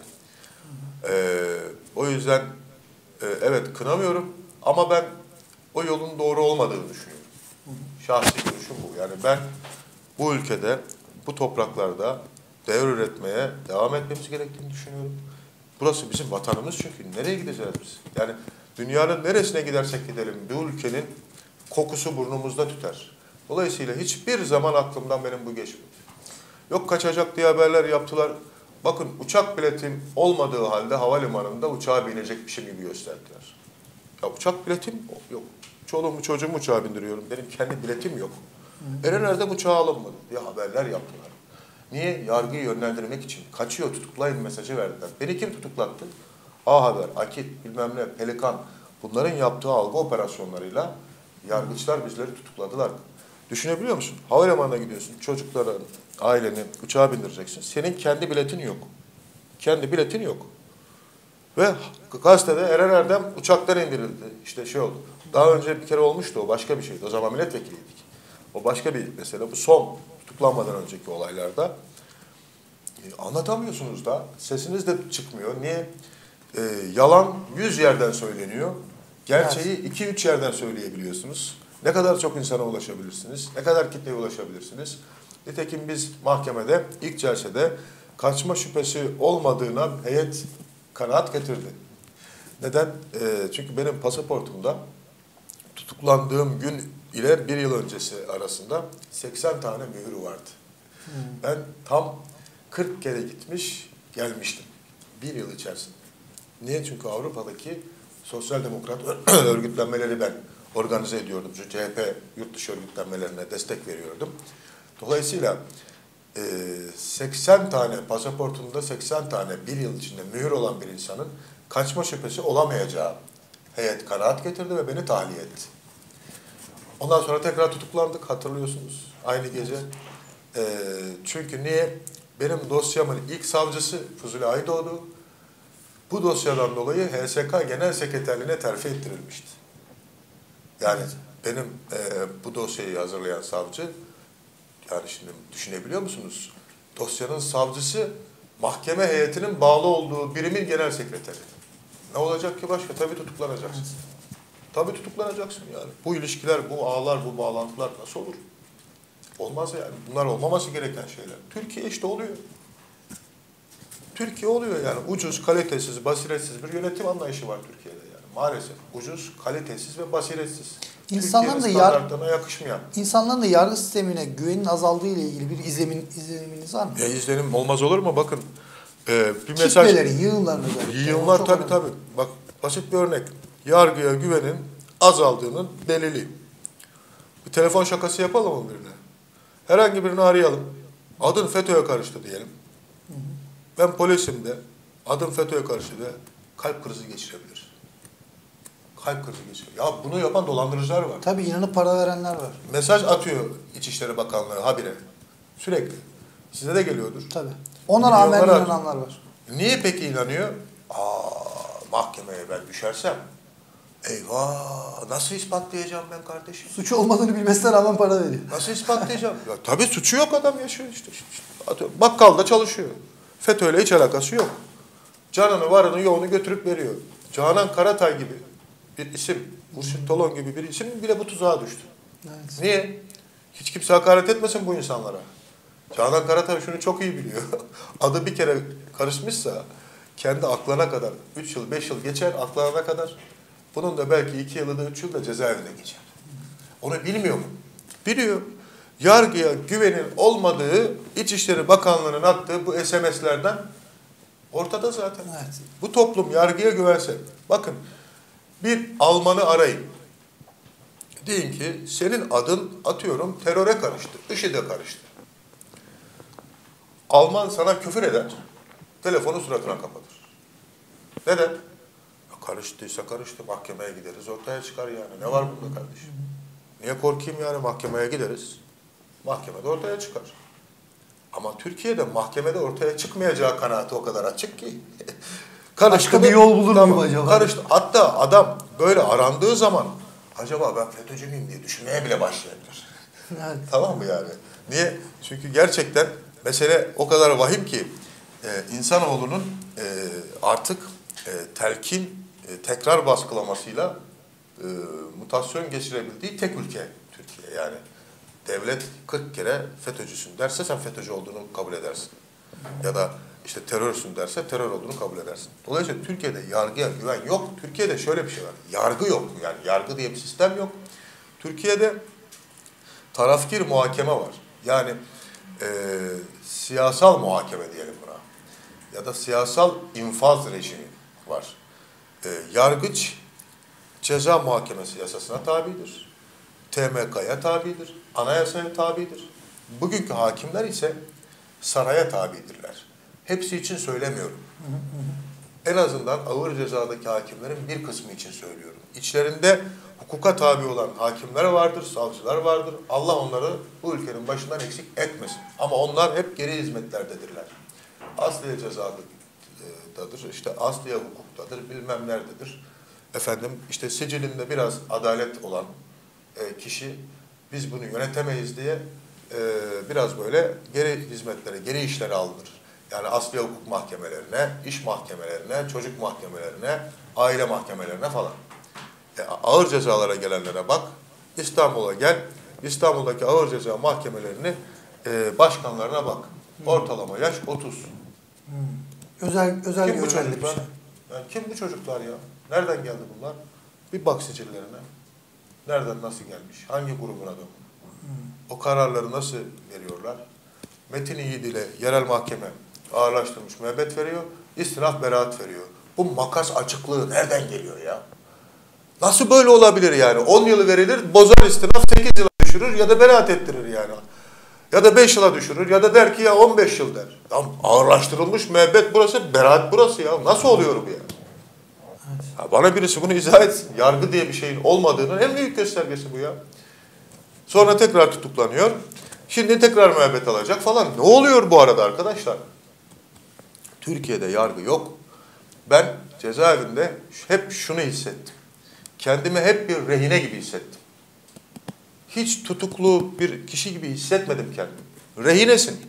E, o yüzden e, evet kınamıyorum ama ben o yolun doğru olmadığını düşünüyorum. Şahsi görüşüm bu. Yani ben bu ülkede, bu topraklarda değer üretmeye devam etmemiz gerektiğini düşünüyorum. Burası bizim vatanımız çünkü. Nereye gideceğiz biz? Yani dünyanın neresine gidersek gidelim bu ülkenin kokusu burnumuzda tüter. Dolayısıyla hiçbir zaman aklımdan benim bu geçmedi. Yok kaçacak diye haberler yaptılar. Bakın uçak biletim olmadığı halde havalimanında uçağa binecekmişim gibi gösterdiler. Ya uçak biletim yok. Çoluğumu çocuğumu uçağa bindiriyorum. Benim kendi biletim yok. Erenler'de uçağa alınmadı diye haberler yaptılar. Niye? Yargıyı yönlendirmek için. Kaçıyor, tutuklayın mesajı verdiler. Beni kim tutuklattı? A Haber, Akit, bilmem ne, Pelikan. Bunların yaptığı algı operasyonlarıyla yargıçlar bizleri tutukladılar. Düşünebiliyor musun? Havalimanına gidiyorsun, çocukların, aileni uçağa bindireceksin. Senin kendi biletin yok. Kendi biletin yok. Ve gazetede Eren Erdem uçaktan indirildi. İşte şey oldu. Daha önce bir kere olmuştu o, başka bir şeydi. O zaman milletvekiliydik. O başka bir mesele. Bu son tutuklanmadan önceki olaylarda. E, anlatamıyorsunuz da. Sesiniz de çıkmıyor. Niye? E, yalan yüz yerden söyleniyor. Gerçeği iki üç yerden söyleyebiliyorsunuz. Ne kadar çok insana ulaşabilirsiniz? Ne kadar kitleye ulaşabilirsiniz? Nitekim biz mahkemede ilk celsede kaçma şüphesi olmadığına heyet kanaat getirdi. Neden? E, çünkü benim pasaportumda tutuklandığım gün ile bir yıl öncesi arasında seksen tane mühürü vardı. Hmm. Ben tam kırk kere gitmiş gelmiştim. Bir yıl içerisinde. Niye? Çünkü Avrupa'daki sosyal demokrat örgütlenmeleri ben organize ediyordum. Şu C H P yurt dışı örgütlenmelerine destek veriyordum. Dolayısıyla e, seksen tane pasaportunda seksen tane bir yıl içinde mühür olan bir insanın kaçma şüphesi olamayacağı heyet kanaat getirdi ve beni tahliye etti. Ondan sonra tekrar tutuklandık hatırlıyorsunuz aynı gece. E, çünkü niye? Benim dosyamın ilk savcısı Fuzuli Aydoğdu. Bu dosyadan dolayı H S K Genel Sekreterliğine terfi ettirilmişti. Yani benim e, bu dosyayı hazırlayan savcı, yani şimdi düşünebiliyor musunuz? Dosyanın savcısı mahkeme heyetinin bağlı olduğu birimin genel sekreteri. Ne olacak ki başka? Tabii tutuklanacaksın. Tabii tutuklanacaksın yani. Bu ilişkiler, bu ağlar, bu bağlantılar nasıl olur? Olmaz yani. Bunlar olmaması gereken şeyler. Türkiye işte oluyor. Türkiye oluyor yani. Ucuz, kalitesiz, basiretsiz bir yönetim anlayışı var Türkiye'de yani. Maalesef. Ucuz, kalitesiz ve basiretsiz. İnsanların da standartlarına yakışmayan. İnsanların da yargı sistemine güvenin azaldığı ile ilgili bir izlemin, izleniminiz var mı? Ya izlenim olmaz olur mu? Bakın e, bir mesaj... Kitlelerin, yığınların özellikle. Yığınlar tabii tabii. Bak basit bir örnek. Yargıya güvenin azaldığının delili. Bir telefon şakası yapalım mı birine? Herhangi birini arayalım. Adın FETÖ'ye karıştı diyelim. Hı hı. Ben polisim de adım FETÖ'ye karıştı de kalp krizi geçirebilir. Kalp krizi geçirebilir. Ya bunu yapan dolandırıcılar var. Tabii inanıp para verenler var. Mesaj atıyor İçişleri Bakanlığı habire. Sürekli. Size de geliyordur. Tabii. Ona rağmen inananlar var. Niye peki inanıyor? Aa, mahkemeye ben düşersem Eyvah! Nasıl ispatlayacağım ben kardeşim? Suçu olmadığını bilmesine rağmen para veriyor. Nasıl ispatlayacağım? Ya tabii suçu yok, adam yaşıyor işte. işte. Bakkalda çalışıyor. FETÖ'yle hiç alakası yok. Canını, varını, yoğunu götürüp veriyor. Canan Karatay gibi bir isim, Hurşit Tolon gibi bir isim bile bu tuzağa düştü. Evet. Niye? Hiç kimse hakaret etmesin bu insanlara. Canan Karatay şunu çok iyi biliyor. Adı bir kere karışmışsa kendi aklına kadar, üç yıl, beş yıl geçer aklına kadar. Bunun da belki iki yılı da üç yıl da cezaevinde geçer. Onu bilmiyor mu? Biliyor. Yargıya güvenin olmadığı İçişleri Bakanlığı'nın attığı bu S M S'lerden ortada zaten. Evet. Bu toplum yargıya güvense, bakın bir Almanı arayın. Deyin ki senin adın atıyorum teröre karıştı, IŞİD'e karıştı. Alman sana küfür eder, telefonu suratına kapatır. Neden? Ya karıştıysa karıştı, mahkemeye gideriz, ortaya çıkar yani. Ne var bunda kardeşim? Niye korkayım yani, mahkemeye gideriz, mahkemede ortaya çıkar. Ama Türkiye'de mahkemede ortaya çıkmayacağı kanaati o kadar açık ki. Başka bir yol bulur tamam, muyum acaba? Karıştı. Hatta adam böyle arandığı zaman acaba ben FETÖ'cü müyüm diye düşünmeye bile başlayabilir. Evet. Tamam mı yani? Niye? Çünkü gerçekten mesele o kadar vahim ki e, insanoğlunun e, artık e, telkin, e, tekrar baskılamasıyla e, mutasyon geçirebildiği tek ülke Türkiye. Yani devlet kırk kere FETÖ'cüsün derse sen FETÖ'cü olduğunu kabul edersin. Ya da işte terörsün derse terör olduğunu kabul edersin. Dolayısıyla Türkiye'de yargıya güven yok. Türkiye'de şöyle bir şey var. Yargı yok. Yani yargı diye bir sistem yok. Türkiye'de tarafkir muhakeme var. Yani e, siyasal muhakeme diyelim buna. Ya da siyasal infaz rejimi var. E, yargıç ceza muhakemesi yasasına tabidir. T M K'ya tabidir. Anayasaya tabidir. Bugünkü hakimler ise saraya tabidirler. Hepsi için söylemiyorum. En azından ağır cezadaki hakimlerin bir kısmı için söylüyorum. İçlerinde hukuka tabi olan hakimler vardır, savcılar vardır. Allah onları bu ülkenin başından eksik etmesin. Ama onlar hep geri hizmetlerdedirler. Asliye cezadadır, işte asliye hukuktadır, bilmem nerededir. Efendim işte sicilinde biraz adalet olan e, kişi biz bunu yönetemeyiz diye e, biraz böyle geri hizmetlere, geri işlere alınır. Yani asliye hukuk mahkemelerine, iş mahkemelerine, çocuk mahkemelerine, aile mahkemelerine falan. E, ağır cezalara gelenlere bak, İstanbul'a gel, İstanbul'daki ağır ceza mahkemelerini e, başkanlarına bak. Ortalama yaş otuz. Hmm. Özel özel Kim bu görevli bir çocuklar? şey. Yani kim bu çocuklar ya? Nereden geldi bunlar? Bir bak sicillerine. Nereden nasıl gelmiş? Hangi grubun adamı? Hmm. O kararları nasıl veriyorlar? Metin Yiğit ile yerel mahkeme ağırlaştırmış müebbet veriyor, istinaf beraat veriyor. Bu makas açıklığı nereden geliyor ya? Nasıl böyle olabilir yani? on yılı verilir, bozar istinaf sekiz yıla düşürür ya da beraat ettirir yani. Ya da beş yıla düşürür ya da der ki ya on beş yıl der. Ya ağırlaştırılmış müebbet burası, beraat burası ya. Nasıl oluyor bu ya? Evet. Ya bana birisi bunu izah etsin. Yargı diye bir şeyin olmadığının en büyük göstergesi bu ya. Sonra tekrar tutuklanıyor. Şimdi tekrar müebbet alacak falan. Ne oluyor bu arada arkadaşlar? Türkiye'de yargı yok. Ben cezaevinde hep şunu hissettim. Kendimi hep bir rehine gibi hissettim. Hiç tutuklu bir kişi gibi hissetmedim kendimi. Rehinesin.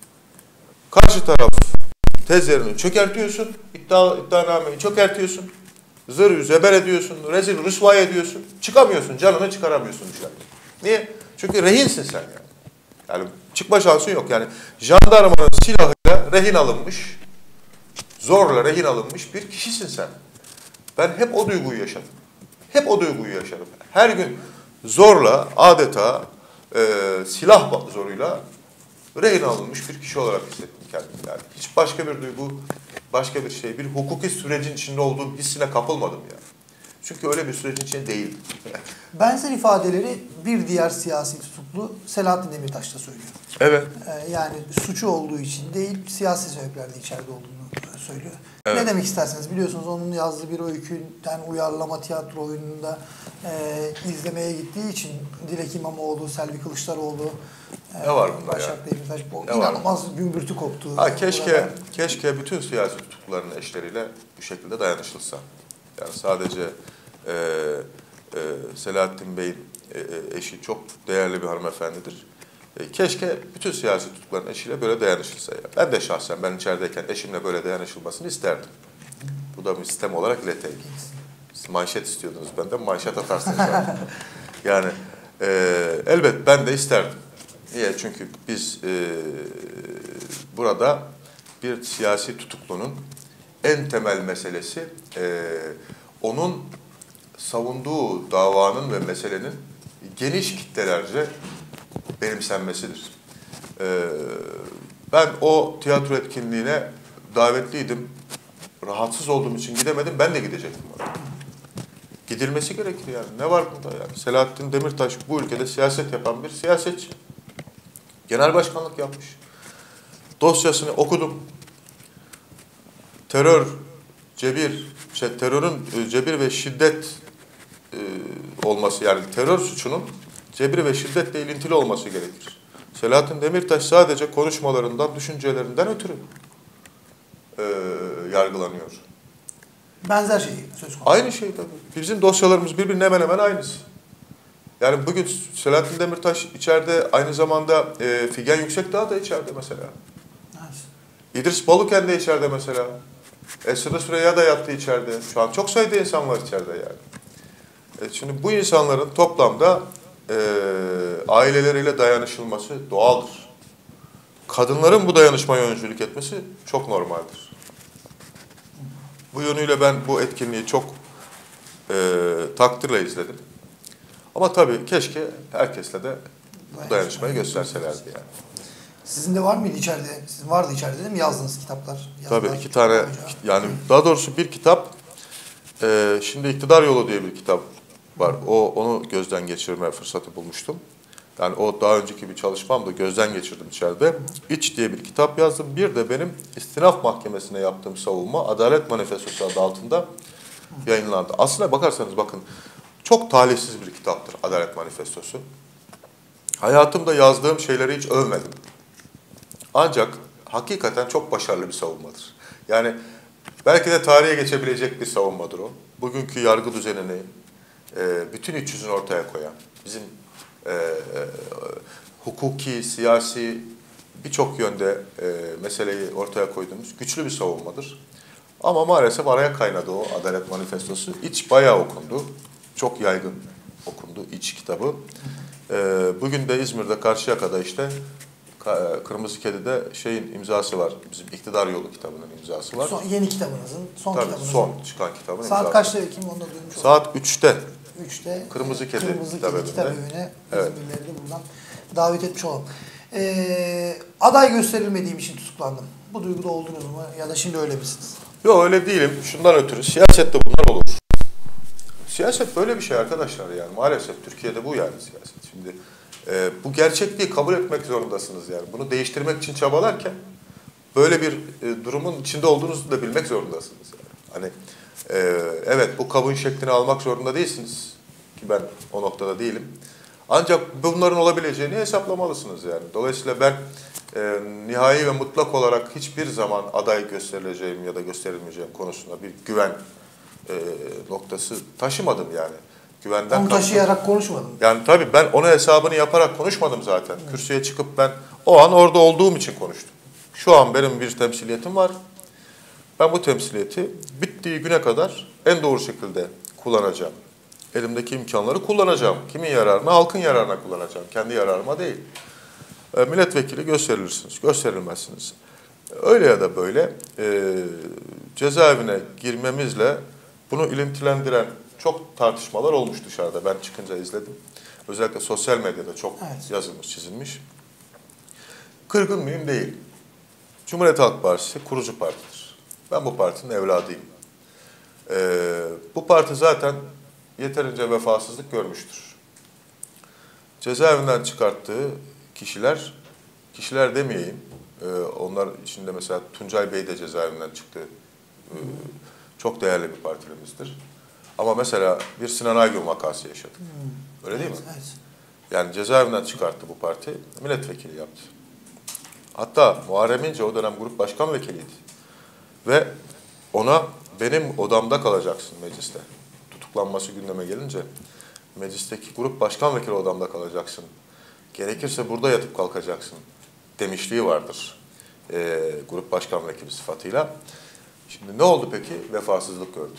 Karşı taraf tezlerini çökertiyorsun, iddia, iddianameyi çökertiyorsun, zır zeber ediyorsun, rezil rüsvay ediyorsun, çıkamıyorsun, canını çıkaramıyorsun dışarı. Niye? Çünkü rehinsin sen yani. Yani çıkma şansın yok. Yani jandarmanın silahıyla rehin alınmış, zorla rehin alınmış bir kişisin sen. Ben hep o duyguyu yaşadım. Hep o duyguyu yaşadım. Her gün zorla, adeta e, silah zoruyla rehin alınmış bir kişi olarak hissettim kendimi. Yani hiç başka bir duygu, başka bir şey, bir hukuki sürecin içinde olduğum hissine kapılmadım yani. Çünkü öyle bir sürecin içinde değildim. Benzer ifadeleri bir diğer siyasi tutuklu Selahattin Demirtaş da söylüyor. Evet. Ee, yani suçu olduğu için değil, siyasi sebeplerle içeride olduğunu söylüyor. Evet. Ne demek isterseniz biliyorsunuz onun yazdığı bir öyküden uyarlama tiyatro oyununda e, izlemeye gittiği için Dilek İmamoğlu, Selvi Kılıçdaroğlu, e, Ne var bunda Başak ya? Demirtaş, bu Ne inanılmaz gümbürtü koptu. Ha, keşke burada. keşke bütün siyasi tutukluların eşleriyle bu şekilde dayanışılsa. Yani sadece e, e, Selahattin Bey'in e, e, eşi çok değerli bir hanımefendidir. E, keşke bütün siyasi tutukların eşiyle böyle dayanışılsa. Ya. Ben de şahsen ben içerideyken eşimle böyle dayanışılmasını isterdim. Bu da bir sistem olarak ileteyim. Siz manşet istiyordunuz benden, manşet atarsınız. Yani e, elbet ben de isterdim. Niye? Çünkü biz e, burada bir siyasi tutuklunun en temel meselesi e, onun savunduğu davanın ve meselenin geniş kitlelerce benimsenmesidir. E, ben o tiyatro etkinliğine davetliydim. Rahatsız olduğum için gidemedim. Ben de gidecektim oraya. Gidilmesi gerekir yani. Ne var bunda yani? Selahattin Demirtaş bu ülkede siyaset yapan bir siyasetçi. Genel başkanlık yapmış. Dosyasını okudum. Terör, cebir, şey, terörün cebir ve şiddet e, olması yani terör suçunun cebir ve şiddetle ilintili olması gerekir. Selahattin Demirtaş sadece konuşmalarından, düşüncelerinden ötürü e, yargılanıyor. Benzer şey söz konusu. Aynı şey tabii. Bizim dosyalarımız birbirine hemen hemen aynısı. Yani bugün Selahattin Demirtaş içeride, aynı zamanda e, Figen Yüksekdağ da içeride mesela. Evet. İdris Baluken de içeride mesela. Esra Süreyya da yattı içeride. Şu an çok sayıda insan var içeride yani. E, şimdi bu insanların toplamda e, aileleriyle dayanışılması doğaldır. Kadınların bu dayanışmaya öncülük etmesi çok normaldir. Bu yönüyle ben bu etkinliği çok e, takdirle izledim. Ama tabii keşke herkesle de bu dayanışmayı gösterselerdi yani. Sizin de var mıydı içeride? Sizin vardı içeride değil mi? Yazdığınız kitaplar. Tabii iki tane, yani daha doğrusu bir kitap, e, şimdi İktidar Yolu diye bir kitap var. O onu gözden geçirme fırsatı bulmuştum. Yani o daha önceki bir çalışmamdı, gözden geçirdim içeride. İç diye bir kitap yazdım. Bir de benim istinaf mahkemesine yaptığım savunma Adalet Manifestosu adı altında yayınlandı. Aslına bakarsanız bakın, çok talihsiz bir kitaptır Adalet Manifestosu. Hayatımda yazdığım şeyleri hiç övmedim. Ancak hakikaten çok başarılı bir savunmadır. Yani belki de tarihe geçebilecek bir savunmadır o. Bugünkü yargı düzenini, e, bütün iç yüzünü ortaya koyan, bizim e, e, hukuki, siyasi birçok yönde e, meseleyi ortaya koyduğumuz güçlü bir savunmadır. Ama maalesef araya kaynadı o Adalet Manifestosu. İç bayağı okundu. Çok yaygın okundu iç kitabı. Ee, bugün de İzmir'de Karşıyaka'da işte Kırmızı Kedi'de şeyin imzası var. Bizim İktidar Yolu kitabının imzası var. Son, yeni kitabınızın, son Tabii, kitabınızın. son çıkan kitabın Saat imzası. kaçta kim onu da duymuş olduk. Saat üçte. üçte. Kırmızı Kedi Kırmızı kitap Kedi kitap evinde. evine Evet. İzmirlileri de buradan davet etmiş olalım. Ee, aday gösterilmediğim için tutuklandım. Bu duyguda oldunuz mu ya da şimdi öyle misiniz? Yok öyle değilim. Şundan ötürü siyasette bunlar olur. Siyaset böyle bir şey arkadaşlar yani. Maalesef Türkiye'de bu yani siyaset. Şimdi e, bu gerçekliği kabul etmek zorundasınız yani. Bunu değiştirmek için çabalarken böyle bir e, durumun içinde olduğunuzu da bilmek zorundasınız yani. Hani e, evet bu kabın şeklini almak zorunda değilsiniz ki ben o noktada değilim. Ancak bunların olabileceğini hesaplamalısınız yani. Dolayısıyla ben e, nihai ve mutlak olarak hiçbir zaman aday gösterileceğim ya da gösterilmeyeceğim konusunda bir güven e, noktası taşımadım yani. Güvenden Onu taşıyarak konuşmadım. Yani tabii ben onun hesabını yaparak konuşmadım zaten. Evet. Kürsüye çıkıp ben o an orada olduğum için konuştum. Şu an benim bir temsiliyetim var. Ben bu temsiliyeti bittiği güne kadar en doğru şekilde kullanacağım. Elimdeki imkanları kullanacağım. Kimin yararına? Halkın yararına kullanacağım. Kendi yararıma değil. E, milletvekili gösterilirsiniz, gösterilmezsiniz. Öyle ya da böyle e, cezaevine girmemizle bunu ilintilendiren çok tartışmalar olmuş dışarıda. Ben çıkınca izledim. Özellikle sosyal medyada çok evet. yazılmış, çizilmiş. Kırgın mıyım? Değil. Cumhuriyet Halk Partisi kurucu partidir. Ben bu partinin evladıyım. Ee, bu parti zaten yeterince vefasızlık görmüştür. Cezaevinden çıkarttığı kişiler, kişiler demeyeyim, ee, onlar içinde mesela Tuncay Bey de cezaevinden çıktı. Ee, çok değerli bir partilimizdir. Ama mesela bir Sinan Aygün vakası yaşadık. Öyle değil evet, mi? Evet. Yani cezaevinden çıkarttı bu parti, milletvekili yaptı. Hatta Muharrem İnce o dönem grup başkan vekiliydi. Ve ona benim odamda kalacaksın mecliste tutuklanması gündeme gelince meclisteki grup başkan vekili odamda kalacaksın. Gerekirse burada yatıp kalkacaksın demişliği vardır. E, grup başkan vekili sıfatıyla. Şimdi ne oldu peki? Vefasızlık gördü.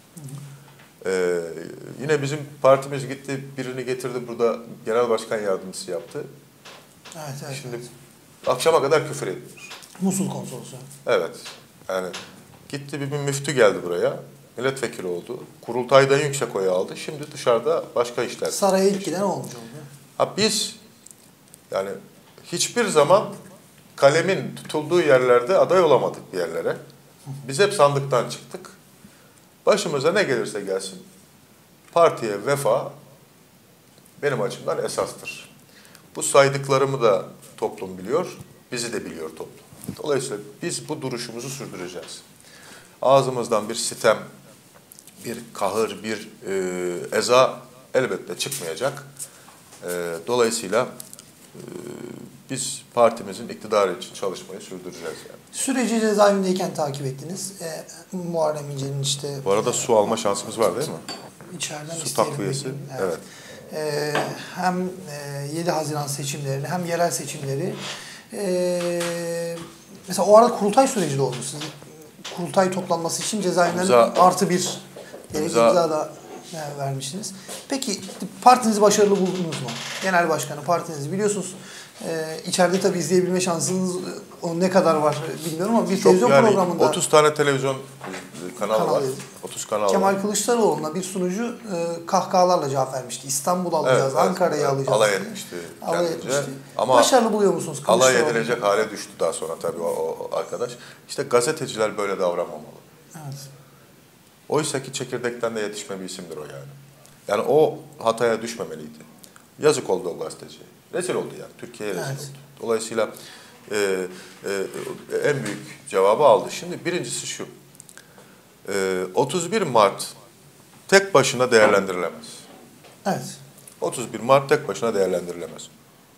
Ee, yine bizim partimiz gitti, birini getirdi burada genel başkan yardımcısı yaptı. Evet, evet. Şimdi akşama kadar küfür ediyor. Musul konsolosu. Evet. Yani gitti bir, bir müftü geldi buraya. Milletvekili oldu. Kurultaydan yüksek oyu aldı. Şimdi dışarıda başka işler. Saraya ilk giden olmuş oldu. Ha biz yani hiçbir zaman kalemin tutulduğu yerlerde aday olamadık bir yerlere. Biz hep sandıktan çıktık. Başımıza ne gelirse gelsin, partiye vefa benim açımdan esastır. Bu saydıklarımı da toplum biliyor, bizi de biliyor toplum. Dolayısıyla biz bu duruşumuzu sürdüreceğiz. Ağzımızdan bir sitem, bir kahır, bir e, eza elbette çıkmayacak. E, dolayısıyla e, biz partimizin iktidarı için çalışmayı sürdüreceğiz yani. Süreci cezaevindeyken takip ettiniz. E, Muharrem İnce'nin işte... Bu arada su alma şansımız var değil mi? İçeriden Su isteyelim. takviyesi, Evet. evet. E, hem e, yedi Haziran seçimlerini hem yerel seçimleri. E, mesela o arada kurultay süreci de oldu. Siz kurultay toplanması için cezaevinden İmza, artı bir imza, imza da e, vermişsiniz. Peki partinizi başarılı buldunuz mu? Genel başkanı partinizi biliyorsunuz. Ee, içeride tabii izleyebilme şansınız o ne kadar var bilmiyorum ama bir Çok televizyon yani programında otuz tane televizyon kanalı kanal var. dedi. otuz kanal Kemal var. Kılıçdaroğlu'na bir sunucu e, kahkahalarla cevap vermişti. İstanbul'u alacağız, Evet, Ankara'yı evet, alacağız. alay diye. etmişti Alay kendince. etmişti. Ama başarılı buluyor musunuz Kılıçdaroğlu'nu? alay edilecek hale düştü daha sonra tabii o, o arkadaş. İşte gazeteciler böyle davranmamalı. Evet. Oysa ki çekirdekten de yetişme bir isimdir o yani. Yani o hataya düşmemeliydi. Yazık oldu o gazeteciye. Rezil oldu yani. Türkiye'ye rezil Evet. oldu. Dolayısıyla e, e, en büyük cevabı aldı. Şimdi birincisi şu. E, otuz bir Mart tek başına değerlendirilemez. Evet. otuz bir Mart tek başına değerlendirilemez.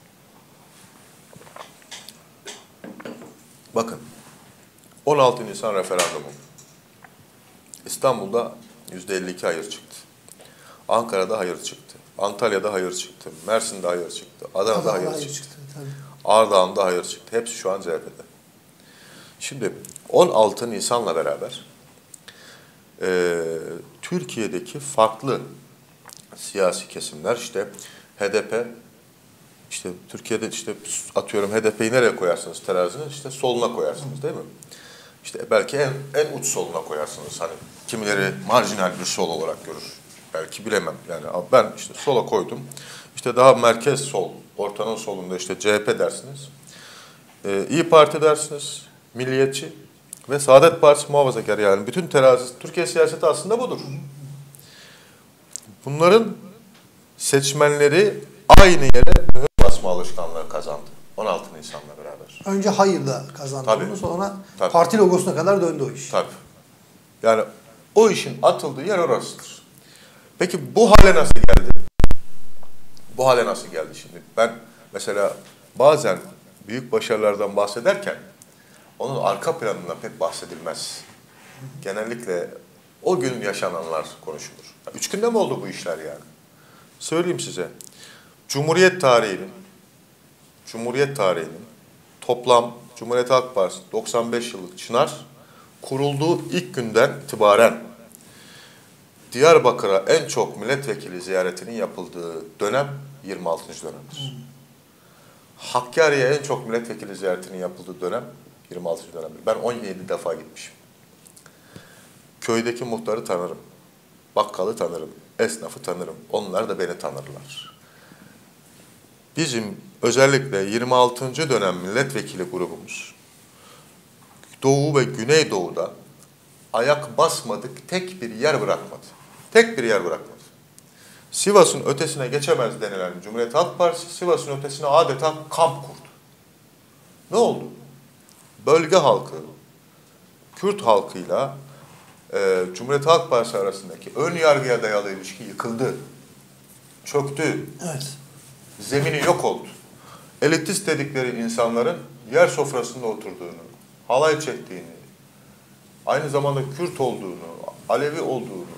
Bakın, on altı Nisan referandumu. İstanbul'da yüzde elli iki hayır çıktı. Ankara'da hayır çıktı. Antalya'da hayır çıktı. Mersin'de hayır çıktı. Adana'da Adana'da hayır, hayır çıktı. çıktı, tabii. Ardahan'da hayır çıktı. Hepsi şu an C H P'de. Şimdi on altı Nisan'la beraber e, Türkiye'deki farklı siyasi kesimler işte H D P, işte Türkiye'de işte atıyorum H D P'yi nereye koyarsınız terazinin? İşte soluna koyarsınız değil mi? İşte belki en, en uç soluna koyarsınız. Hani kimileri marjinal bir sol olarak görür. Belki bilemem. Yani ben işte sola koydum. İşte daha merkez sol, ortanın solunda işte C H P dersiniz. Ee, İyi Parti dersiniz, Milliyetçi ve Saadet Partisi muhafazakar yani. Bütün terazi, Türkiye siyaseti aslında budur. Bunların seçmenleri aynı yere mühür basma alışkanlığı kazandı. on altı Nisan'la beraber. Önce hayırla kazandı Tabii. bunu, sonra Tabii. parti logosuna kadar döndü o iş. Tabii. Yani o işin atıldığı yer orasıdır. Peki bu hale nasıl geldi? Bu hale nasıl geldi şimdi? Ben mesela bazen büyük başarılardan bahsederken onun arka planından pek bahsedilmez. Genellikle o gün yaşananlar konuşulur. Üç günde mi oldu bu işler yani? Söyleyeyim size. Cumhuriyet tarihinin Cumhuriyet tarihinin toplam Cumhuriyet Halk Partisi doksan beş yıllık Çınar kurulduğu ilk günden itibaren Diyarbakır'a en çok milletvekili ziyaretinin yapıldığı dönem yirmi altıncı dönemdir. Hmm. Hakkari'ye en çok milletvekili ziyaretinin yapıldığı dönem yirmi altıncı dönemdir. Ben on yedi defa gitmişim. Köydeki muhtarı tanırım. Bakkalı tanırım. Esnafı tanırım. Onlar da beni tanırlar. Bizim özellikle yirmi altıncı dönem milletvekili grubumuz Doğu ve Güneydoğu'da ayak basmadık tek bir yer bırakmadı. Tek bir yer bırakmadı. Sivas'ın ötesine geçemez denilen Cumhuriyet Halk Partisi Sivas'ın ötesine adeta kamp kurdu. Ne oldu? Bölge halkı, Kürt halkıyla e, Cumhuriyet Halk Partisi arasındaki ön yargıya dayalı ilişki yıkıldı. Çöktü. Evet. Zemini yok oldu. Elitist dedikleri insanların yer sofrasında oturduğunu, halay çektiğini, aynı zamanda Kürt olduğunu, Alevi olduğunu,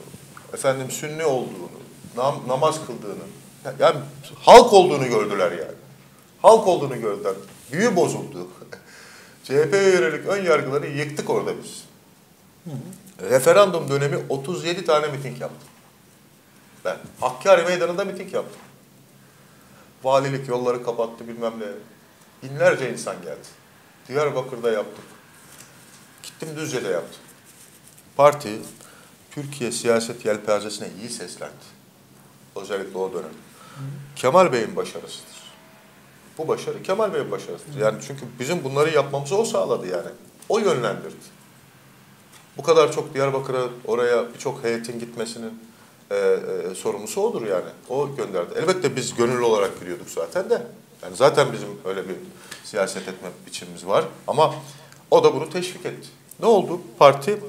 efendim Sünni olduğunu, nam, namaz kıldığını, yani halk olduğunu gördüler yani. Halk olduğunu gördüler. Büyü bozuldu. C H P'ye yönelik ön yargıları yıktık orada biz. Hı hı. Referandum dönemi otuz yedi tane miting yaptım. Ben Hakkari Meydanı'nda miting yaptım. Valilik yolları kapattı bilmem ne. Binlerce insan geldi. Diyarbakır'da yaptık. Gittim Düzce'de yaptım. Parti Türkiye siyaset yelpazesine iyi seslendi. Özellikle o dönem. Hı. Kemal Bey'in başarısıdır. Bu başarı Kemal Bey'in başarısıdır. Yani çünkü bizim bunları yapmamızı o sağladı yani. O yönlendirdi. Bu kadar çok Diyarbakır'a, oraya birçok heyetin gitmesinin e, e, sorumlusu odur yani. O gönderdi. Elbette biz gönüllü olarak giriyorduk zaten de. Yani zaten bizim öyle bir siyaset etme biçimimiz var. Ama o da bunu teşvik etti. Ne oldu? Parti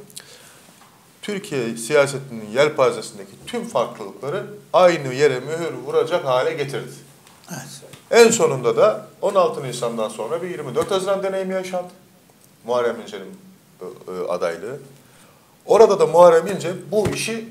Türkiye siyasetinin yelpazesindeki tüm farklılıkları aynı yere mühür vuracak hale getirdi. Evet. En sonunda da on altı Nisan'dan sonra bir yirmi dört Haziran deneyimi yaşandı. Muharrem İnce'nin adaylığı. Orada da Muharrem İnce bu işi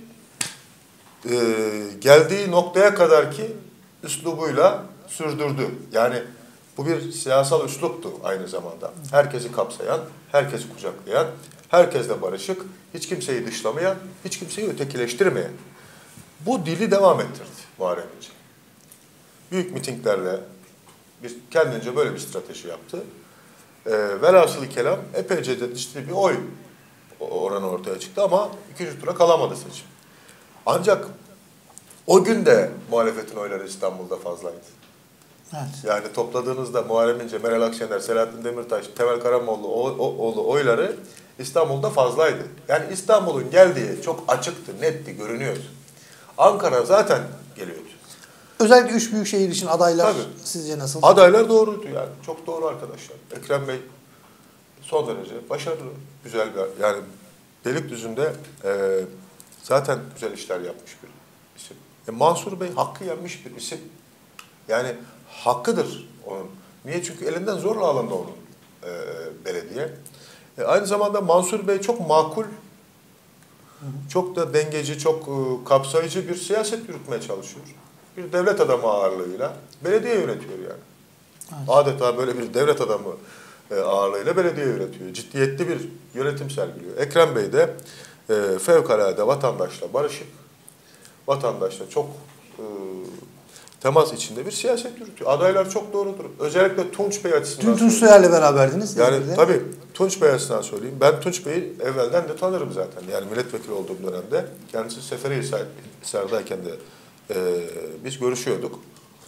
e, geldiği noktaya kadar ki üslubuyla sürdürdü. Yani bu bir siyasal üsluptu aynı zamanda. Herkesi kapsayan, herkesi kucaklayan, herkesle barışık, hiç kimseyi dışlamayan, hiç kimseyi ötekileştirmeyen. Bu dili devam ettirdi Muharrem İnce. Büyük mitinglerle bir, kendince böyle bir strateji yaptı. E, velhasılı kelam epeyce de ciddi bir oy oranı ortaya çıktı ama ikinci tura kalamadı seçim. Ancak o gün de muhalefetin oyları İstanbul'da fazlaydı. Evet. Yani topladığınızda Muharrem İnce, Meral Akşener, Selahattin Demirtaş, Temel Karamoğlu o, o, oğlu oyları İstanbul'da fazlaydı. Yani İstanbul'un geldiği çok açıktı, netti, görünüyordu. Ankara zaten geliyordu. Özellikle üç büyük şehir için adaylar Tabii. sizce nasıl? Adaylar doğruydu yani. Çok doğru arkadaşlar. Ekrem Bey son derece başarılı, güzel bir, yani Beylikdüzü'nde e, zaten güzel işler yapmış bir isim. E, Mansur Bey hakkı yenmiş bir isim. Yani hakkıdır onun. Niye? Çünkü elinden zorla alındı onun e, belediye. E, aynı zamanda Mansur Bey çok makul, hı hı. çok da dengeci, çok e, kapsayıcı bir siyaset yürütmeye çalışıyor. Bir devlet adamı ağırlığıyla belediye yönetiyor yani. Evet. Adeta böyle bir devlet adamı ağırlığıyla belediye yönetiyor. Ciddiyetli bir yönetim sergiliyor. Ekrem Bey de e, fevkalade vatandaşla barışık, vatandaşla çok e, temas içinde bir siyaset yürütüyor. Adaylar çok doğrudur. Özellikle Tunç Bey açısından. Dün Tunç Soyer'le beraberdiniz. Yani İzmir'de. Tabii Tunç Bey açısından söyleyeyim. Ben Tunç Bey'i evvelden de tanırım zaten. Yani milletvekili olduğum dönemde. Kendisi Seferihisar'dayken de e, biz görüşüyorduk.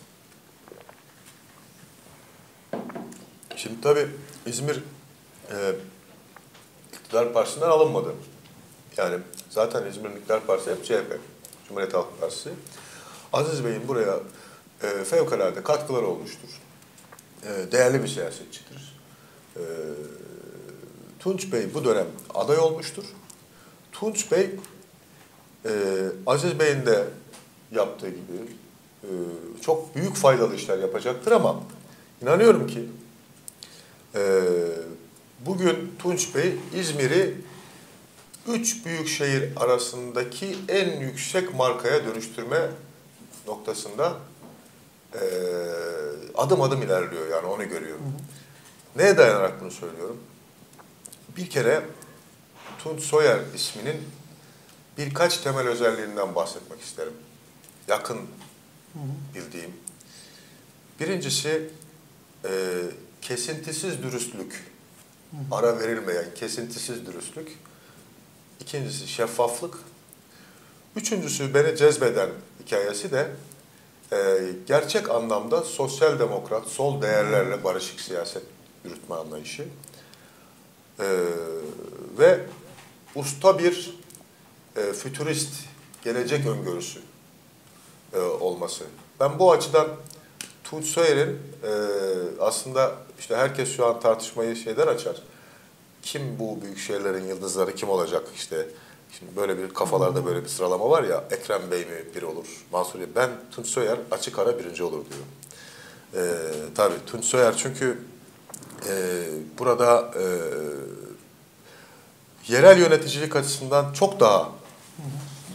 Şimdi tabii İzmir e, İktidar Partisi'nden alınmadı. Yani zaten İzmir'in İktidar Partisi hep C H P, Cumhuriyet Halk Partisi. Aziz Bey'in buraya e, fevkalade katkıları olmuştur. E, değerli bir siyasetçidir. E, Tunç Bey bu dönem aday olmuştur. Tunç Bey, e, Aziz Bey'in de yaptığı gibi e, çok büyük faydalı işler yapacaktır ama inanıyorum ki Ee, bugün Tunç Bey İzmir'i üç büyük şehir arasındaki en yüksek markaya dönüştürme noktasında e, adım adım ilerliyor yani onu görüyorum. Hı hı. Neye dayanarak bunu söylüyorum? Bir kere Tunç Soyer isminin birkaç temel özelliğinden bahsetmek isterim. Yakın hı hı. bildiğim. Birincisi e, kesintisiz dürüstlük, ara verilmeyen kesintisiz dürüstlük. İkincisi şeffaflık. Üçüncüsü beni cezbeden hikayesi de e, gerçek anlamda sosyal demokrat, sol değerlerle barışık siyaset yürütme anlayışı. E, ve usta bir e, fütürist, gelecek öngörüsü e, olması. Ben bu açıdan Tunç Soyer'in e, aslında işte herkes şu an tartışmayı şeyden açar. Kim bu büyük şehirlerin yıldızları kim olacak işte. Şimdi böyle bir kafalarda böyle bir sıralama var ya. Ekrem Bey mi biri olur? Mansur Bey. Ben Tunç Soyer açık ara birinci olur diyorum. E, tabii Tunç Soyer çünkü e, burada e, yerel yöneticilik açısından çok daha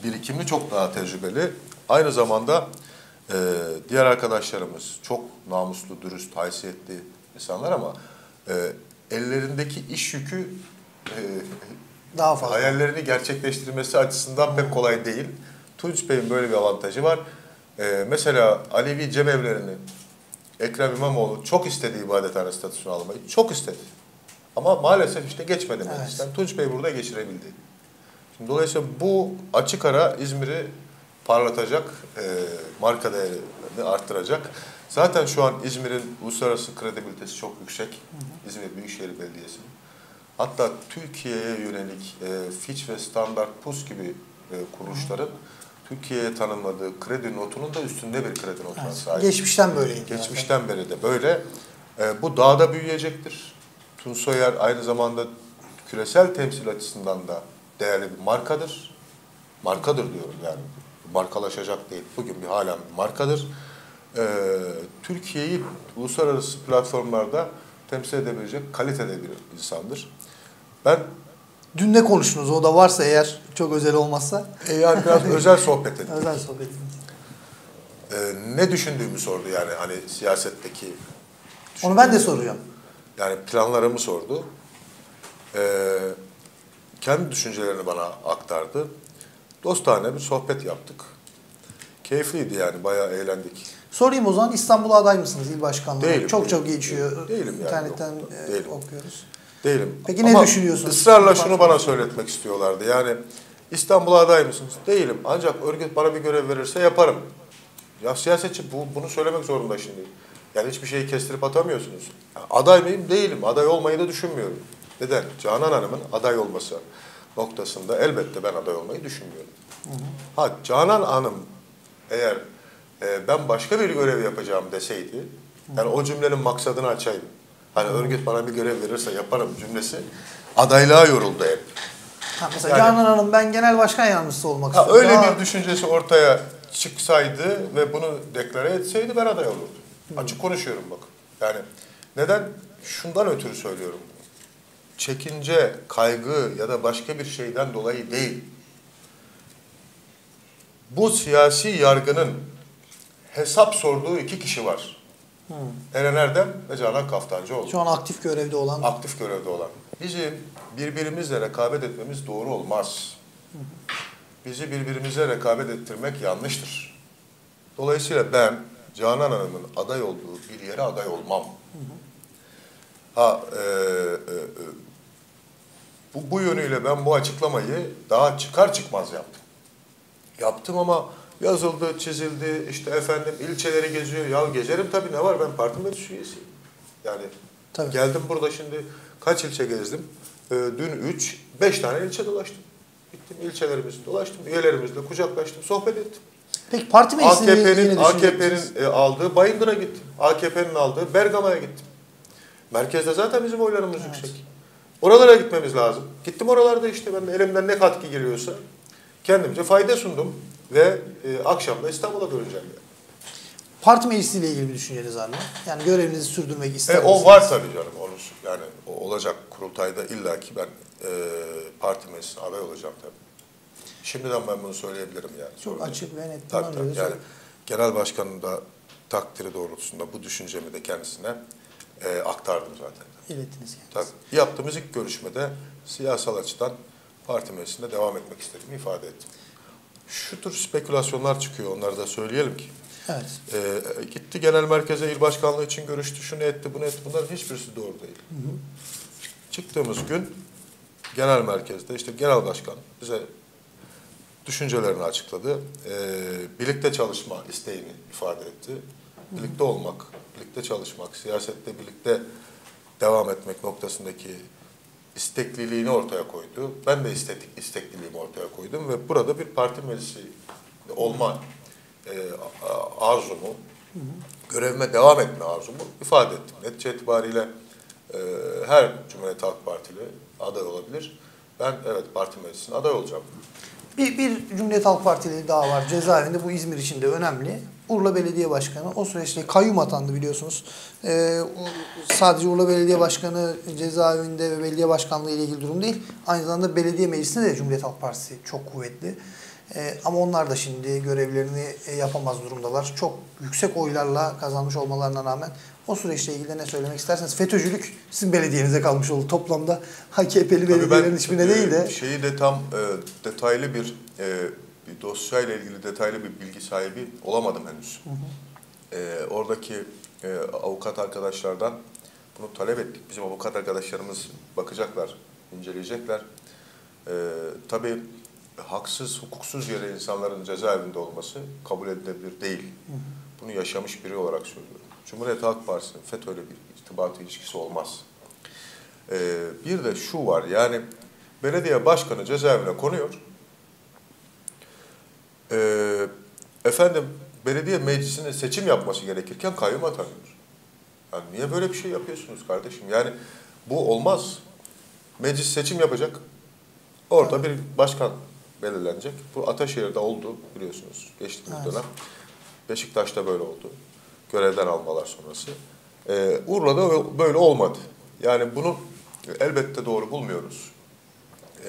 birikimli, çok daha tecrübeli. Aynı zamanda e, diğer arkadaşlarımız çok namuslu, dürüst, haysiyetli insanlar ama e, ellerindeki iş yükü e, Daha fazla. hayallerini gerçekleştirmesi açısından pek kolay değil. Tunç Bey'in böyle bir avantajı var. E, mesela Alevi cemevlerini Ekrem İmamoğlu çok istedi ibadethane statüsünü almayı. Çok istedi. Ama maalesef işte geçmedi meclisten. Evet. Tunç Bey burada geçirebildi. Şimdi dolayısıyla bu açık ara İzmir'i parlatacak, e, marka değerini arttıracak. Zaten şu an İzmir'in uluslararası kredibilitesi çok yüksek. Hı hı. İzmir Büyükşehir Belediyesi'nin. Hatta Türkiye'ye yönelik e, Fitch ve Standard Poor's gibi e, kuruluşların hı hı. Türkiye'ye tanımladığı kredi notunun da üstünde bir kredi notuna evet. sahip. Geçmişten böyleydi. Geçmişten yani. beri de böyle. E, bu daha da büyüyecektir. Tunç Soyer aynı zamanda küresel temsil açısından da değerli bir markadır. Markadır diyorum yani. Markalaşacak değil. Bugün bir halen bir markadır. Ee, Türkiye'yi uluslararası platformlarda temsil edebilecek kalitede bir insandır. Ben dün ne konuştunuz? O da varsa eğer, çok özel olmazsa. E yani biraz özel sohbet ettik. Özel sohbet ettik. Ee, ne düşündüğümü sordu yani hani siyasetteki. Onu ben de soracağım. Yani planlarımı sordu. Ee, kendi düşüncelerini bana aktardı. Dostane bir sohbet yaptık. Keyifliydi yani, bayağı eğlendik. Sorayım o zaman, İstanbul'a aday mısınız il başkanlığı? Değilim. Çok çok geçiyor. Değilim yani. İnternetten yok, e, değilim. okuyoruz. Değilim. Peki ne Ama düşünüyorsunuz? ısrarla şunu bana söyletmek istiyorlardı. Yani İstanbul'a aday mısınız? Değilim. Ancak örgüt bana bir görev verirse yaparım. Ya siyasetçi bu, bunu söylemek zorunda şimdi. Yani hiçbir şeyi kestirip atamıyorsunuz. Yani aday mıyım? Değilim. Aday olmayı da düşünmüyorum. Neden? Canan Hanım'ın aday olması noktasında elbette ben aday olmayı düşünmüyorum. Hı hı. Ha Canan Hanım eğer e, ben başka bir görev yapacağım deseydi, yani o cümlenin maksadını açaydım. Hani örgüt bana bir görev verirse yaparım cümlesi adaylığa yoruldu hep. Ha, mesela yani, Canan Hanım ben genel başkan yardımcısı olmak ha, istiyorum. Öyle Daha... bir düşüncesi ortaya çıksaydı ve bunu deklare etseydi ben aday olurdum. Hmm. Açık konuşuyorum bakın. Yani neden? Şundan ötürü söylüyorum. Çekince, kaygı ya da başka bir şeyden dolayı değil. Bu siyasi yargının hesap sorduğu iki kişi var. Hmm. Eren Erdem ve Canan Kaftancıoğlu. Şu an aktif görevde olan. Aktif görevde olan. Bizim birbirimizle rekabet etmemiz doğru olmaz. Hmm. Bizi birbirimize rekabet ettirmek yanlıştır. Dolayısıyla ben Canan Hanım'ın aday olduğu bir yere aday olmam. Hmm. Ha, e, e, e, bu, bu yönüyle ben bu açıklamayı daha çıkar çıkmaz yaptım. Yaptım ama yazıldı, çizildi, işte efendim ilçeleri geziyor. Ya gezerim tabii, ne var, ben parti meclis üyesiyim. Yani tabii. Geldim burada şimdi kaç ilçe gezdim? Ee, dün üç, beş tane ilçe dolaştım. Gittim ilçelerimizi dolaştım, üyelerimizle kucaklaştım, sohbet ettim. Peki parti meclisinde A K P'nin A K P'nin e, aldığı Bayındır'a gittim. A K P'nin aldığı Bergama'ya gittim. Merkezde zaten bizim oylarımız evet. yüksek. Oralara gitmemiz lazım. Gittim oralarda işte ben elimden ne katkı geliyorsa kendimce fayda sundum ve e, akşam da İstanbul'a döneceğim. Yani. Parti meclisiyle ilgili bir düşünceniz var mı? Yani görevinizi sürdürmek ister e, misiniz? O var tabii canım. Onu, yani o olacak kurultayda illaki ben e, parti meclisine aday olacağım tabii. Şimdiden ben bunu söyleyebilirim yani. Çok Sonra açık ve net. Tabii, tabii. Yani genel başkanın da takdiri doğrultusunda bu düşüncemi de kendisine e, aktardım zaten. İlettiniz yani. Tabii. Yaptığımız ilk görüşmede siyasal açıdan parti meclisinde devam etmek istediğimi ifade ettim. Şu tür spekülasyonlar çıkıyor, onları da söyleyelim ki. Evet. E, gitti genel merkeze il başkanlığı için görüştü, şunu etti, bunu etti. Bunların hiçbirisi doğru değil. Hı hı. Çıktığımız gün genel merkezde işte genel başkan bize düşüncelerini açıkladı. Ee, birlikte çalışma isteğini ifade etti. Birlikte olmak, birlikte çalışmak, siyasette birlikte devam etmek noktasındaki istekliliğini ortaya koydu. Ben de istek, istekliliğimi ortaya koydum ve burada bir parti meclisi olma e, arzumu, hı hı. görevime devam etme arzumu ifade ettim. Netice itibariyle e, her Cumhuriyet Halk Partili aday olabilir. Ben evet parti meclisine aday olacağım. Bir, bir Cumhuriyet Halk Partili daha var cezaevinde. Bu İzmir için de önemli. Urla Belediye Başkanı o süreçte kayyum atandı biliyorsunuz. Ee, sadece Urla Belediye Başkanı cezaevinde ve belediye başkanlığı ile ilgili durum değil. Aynı zamanda belediye meclisinde de Cumhuriyet Halk Partisi çok kuvvetli. E, ama onlar da şimdi görevlerini e, yapamaz durumdalar. Çok yüksek oylarla kazanmış olmalarına rağmen o süreçle ilgili ne söylemek isterseniz? FETÖ'cülük sizin belediyenize kalmış oldu toplamda. A K P'li belediyelerin hiçbirine değil de. Şeyi de tam e, detaylı bir, e, bir dosyayla ilgili detaylı bir bilgi sahibi olamadım henüz. Hı hı. E, oradaki e, avukat arkadaşlardan bunu talep ettik. Bizim avukat arkadaşlarımız bakacaklar, inceleyecekler. E, tabii haksız, hukuksuz yere insanların cezaevinde olması kabul edilebilir değil. Hı hı. Bunu yaşamış biri olarak söylüyorum. Cumhuriyet Halk Partisi'nin FETÖ'yle bir irtibatı ilişkisi olmaz. Ee, bir de şu var, yani belediye başkanı cezaevine konuyor. Ee, efendim, belediye meclisinde seçim yapması gerekirken kayyum atanıyor. Yani niye böyle bir şey yapıyorsunuz kardeşim? Yani bu olmaz. Meclis seçim yapacak. Orada bir başkan belirlenecek. Bu Ataşehir'de oldu biliyorsunuz geçtiğimiz evet. dönem. Beşiktaş'ta böyle oldu. Görevden almalar sonrası. Ee, Urla'da böyle olmadı. Yani bunu elbette doğru bulmuyoruz. Ee,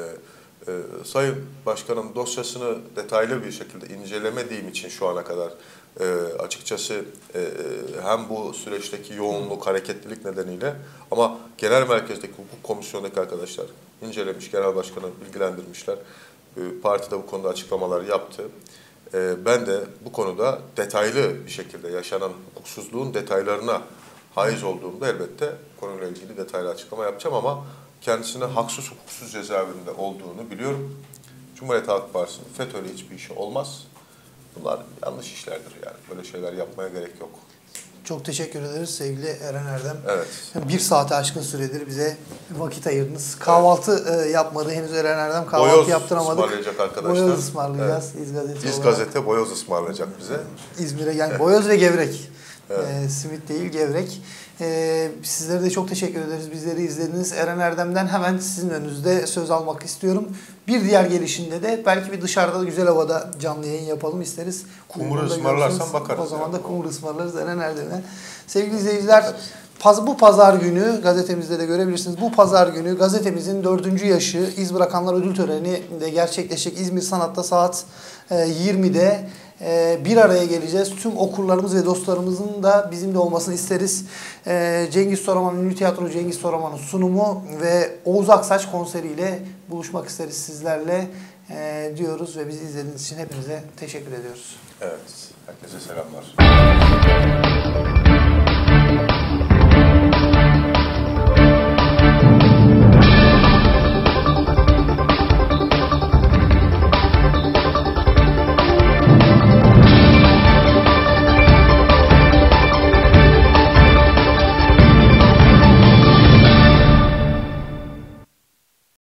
e, Sayın Başkan'ın dosyasını detaylı bir şekilde incelemediğim için şu ana kadar e, açıkçası e, hem bu süreçteki yoğunluk, hareketlilik nedeniyle ama genel merkezdeki hukuk komisyonundaki arkadaşlar incelemiş, genel başkanı bilgilendirmişler. E, parti de bu konuda açıklamalar yaptı. Ben de bu konuda detaylı bir şekilde yaşanan hukuksuzluğun detaylarına haiz olduğumda elbette konuyla ilgili detaylı açıklama yapacağım ama kendisine haksız hukuksuz cezaevinde olduğunu biliyorum. Cumhuriyet Halk Partisi'nin FETÖ'yle hiçbir işi olmaz. Bunlar yanlış işlerdir yani. Böyle şeyler yapmaya gerek yok. Çok teşekkür ederiz sevgili Eren Erdem. Evet. Bir saate aşkın süredir bize vakit ayırdınız. Kahvaltı evet. yapmadı henüz Eren Erdem. Kahvaltı boyoz yaptıramadık. Boyoz ısmarlayacak arkadaşlar. Boyoz ısmarlayacağız. Evet. İz Gazete İz Gazete boyoz ısmarlayacak bize. İzmir'e yani boyoz ve gevrek. Evet. Ee, simit değil gevrek. Ee, sizlere de çok teşekkür ederiz. Bizleri izlediniz. Eren Erdem'den hemen sizin önünüzde söz almak istiyorum. Bir diğer gelişinde de belki bir dışarıda güzel havada canlı yayın yapalım isteriz. Kumru ısmarlarsan bakarız. O zaman yani. da kumru ısmarlarız Eren Erdem'e. Sevgili izleyiciler, evet. bu pazar günü gazetemizde de görebilirsiniz. Bu pazar günü gazetemizin dördüncü yaşı İz Bırakanlar Ödül Töreni de gerçekleşecek. İzmir Sanat'ta saat yirmide bir araya geleceğiz. Tüm okurlarımız ve dostlarımızın da bizim de olmasını isteriz. Cengiz Soraman, ünlü tiyatro Cengiz Soraman'ın sunumu ve Oğuz Aksaç konseriyle buluşmak isteriz sizlerle diyoruz ve bizi izlediğiniz için hepinize teşekkür ediyoruz. Evet, herkese selamlar.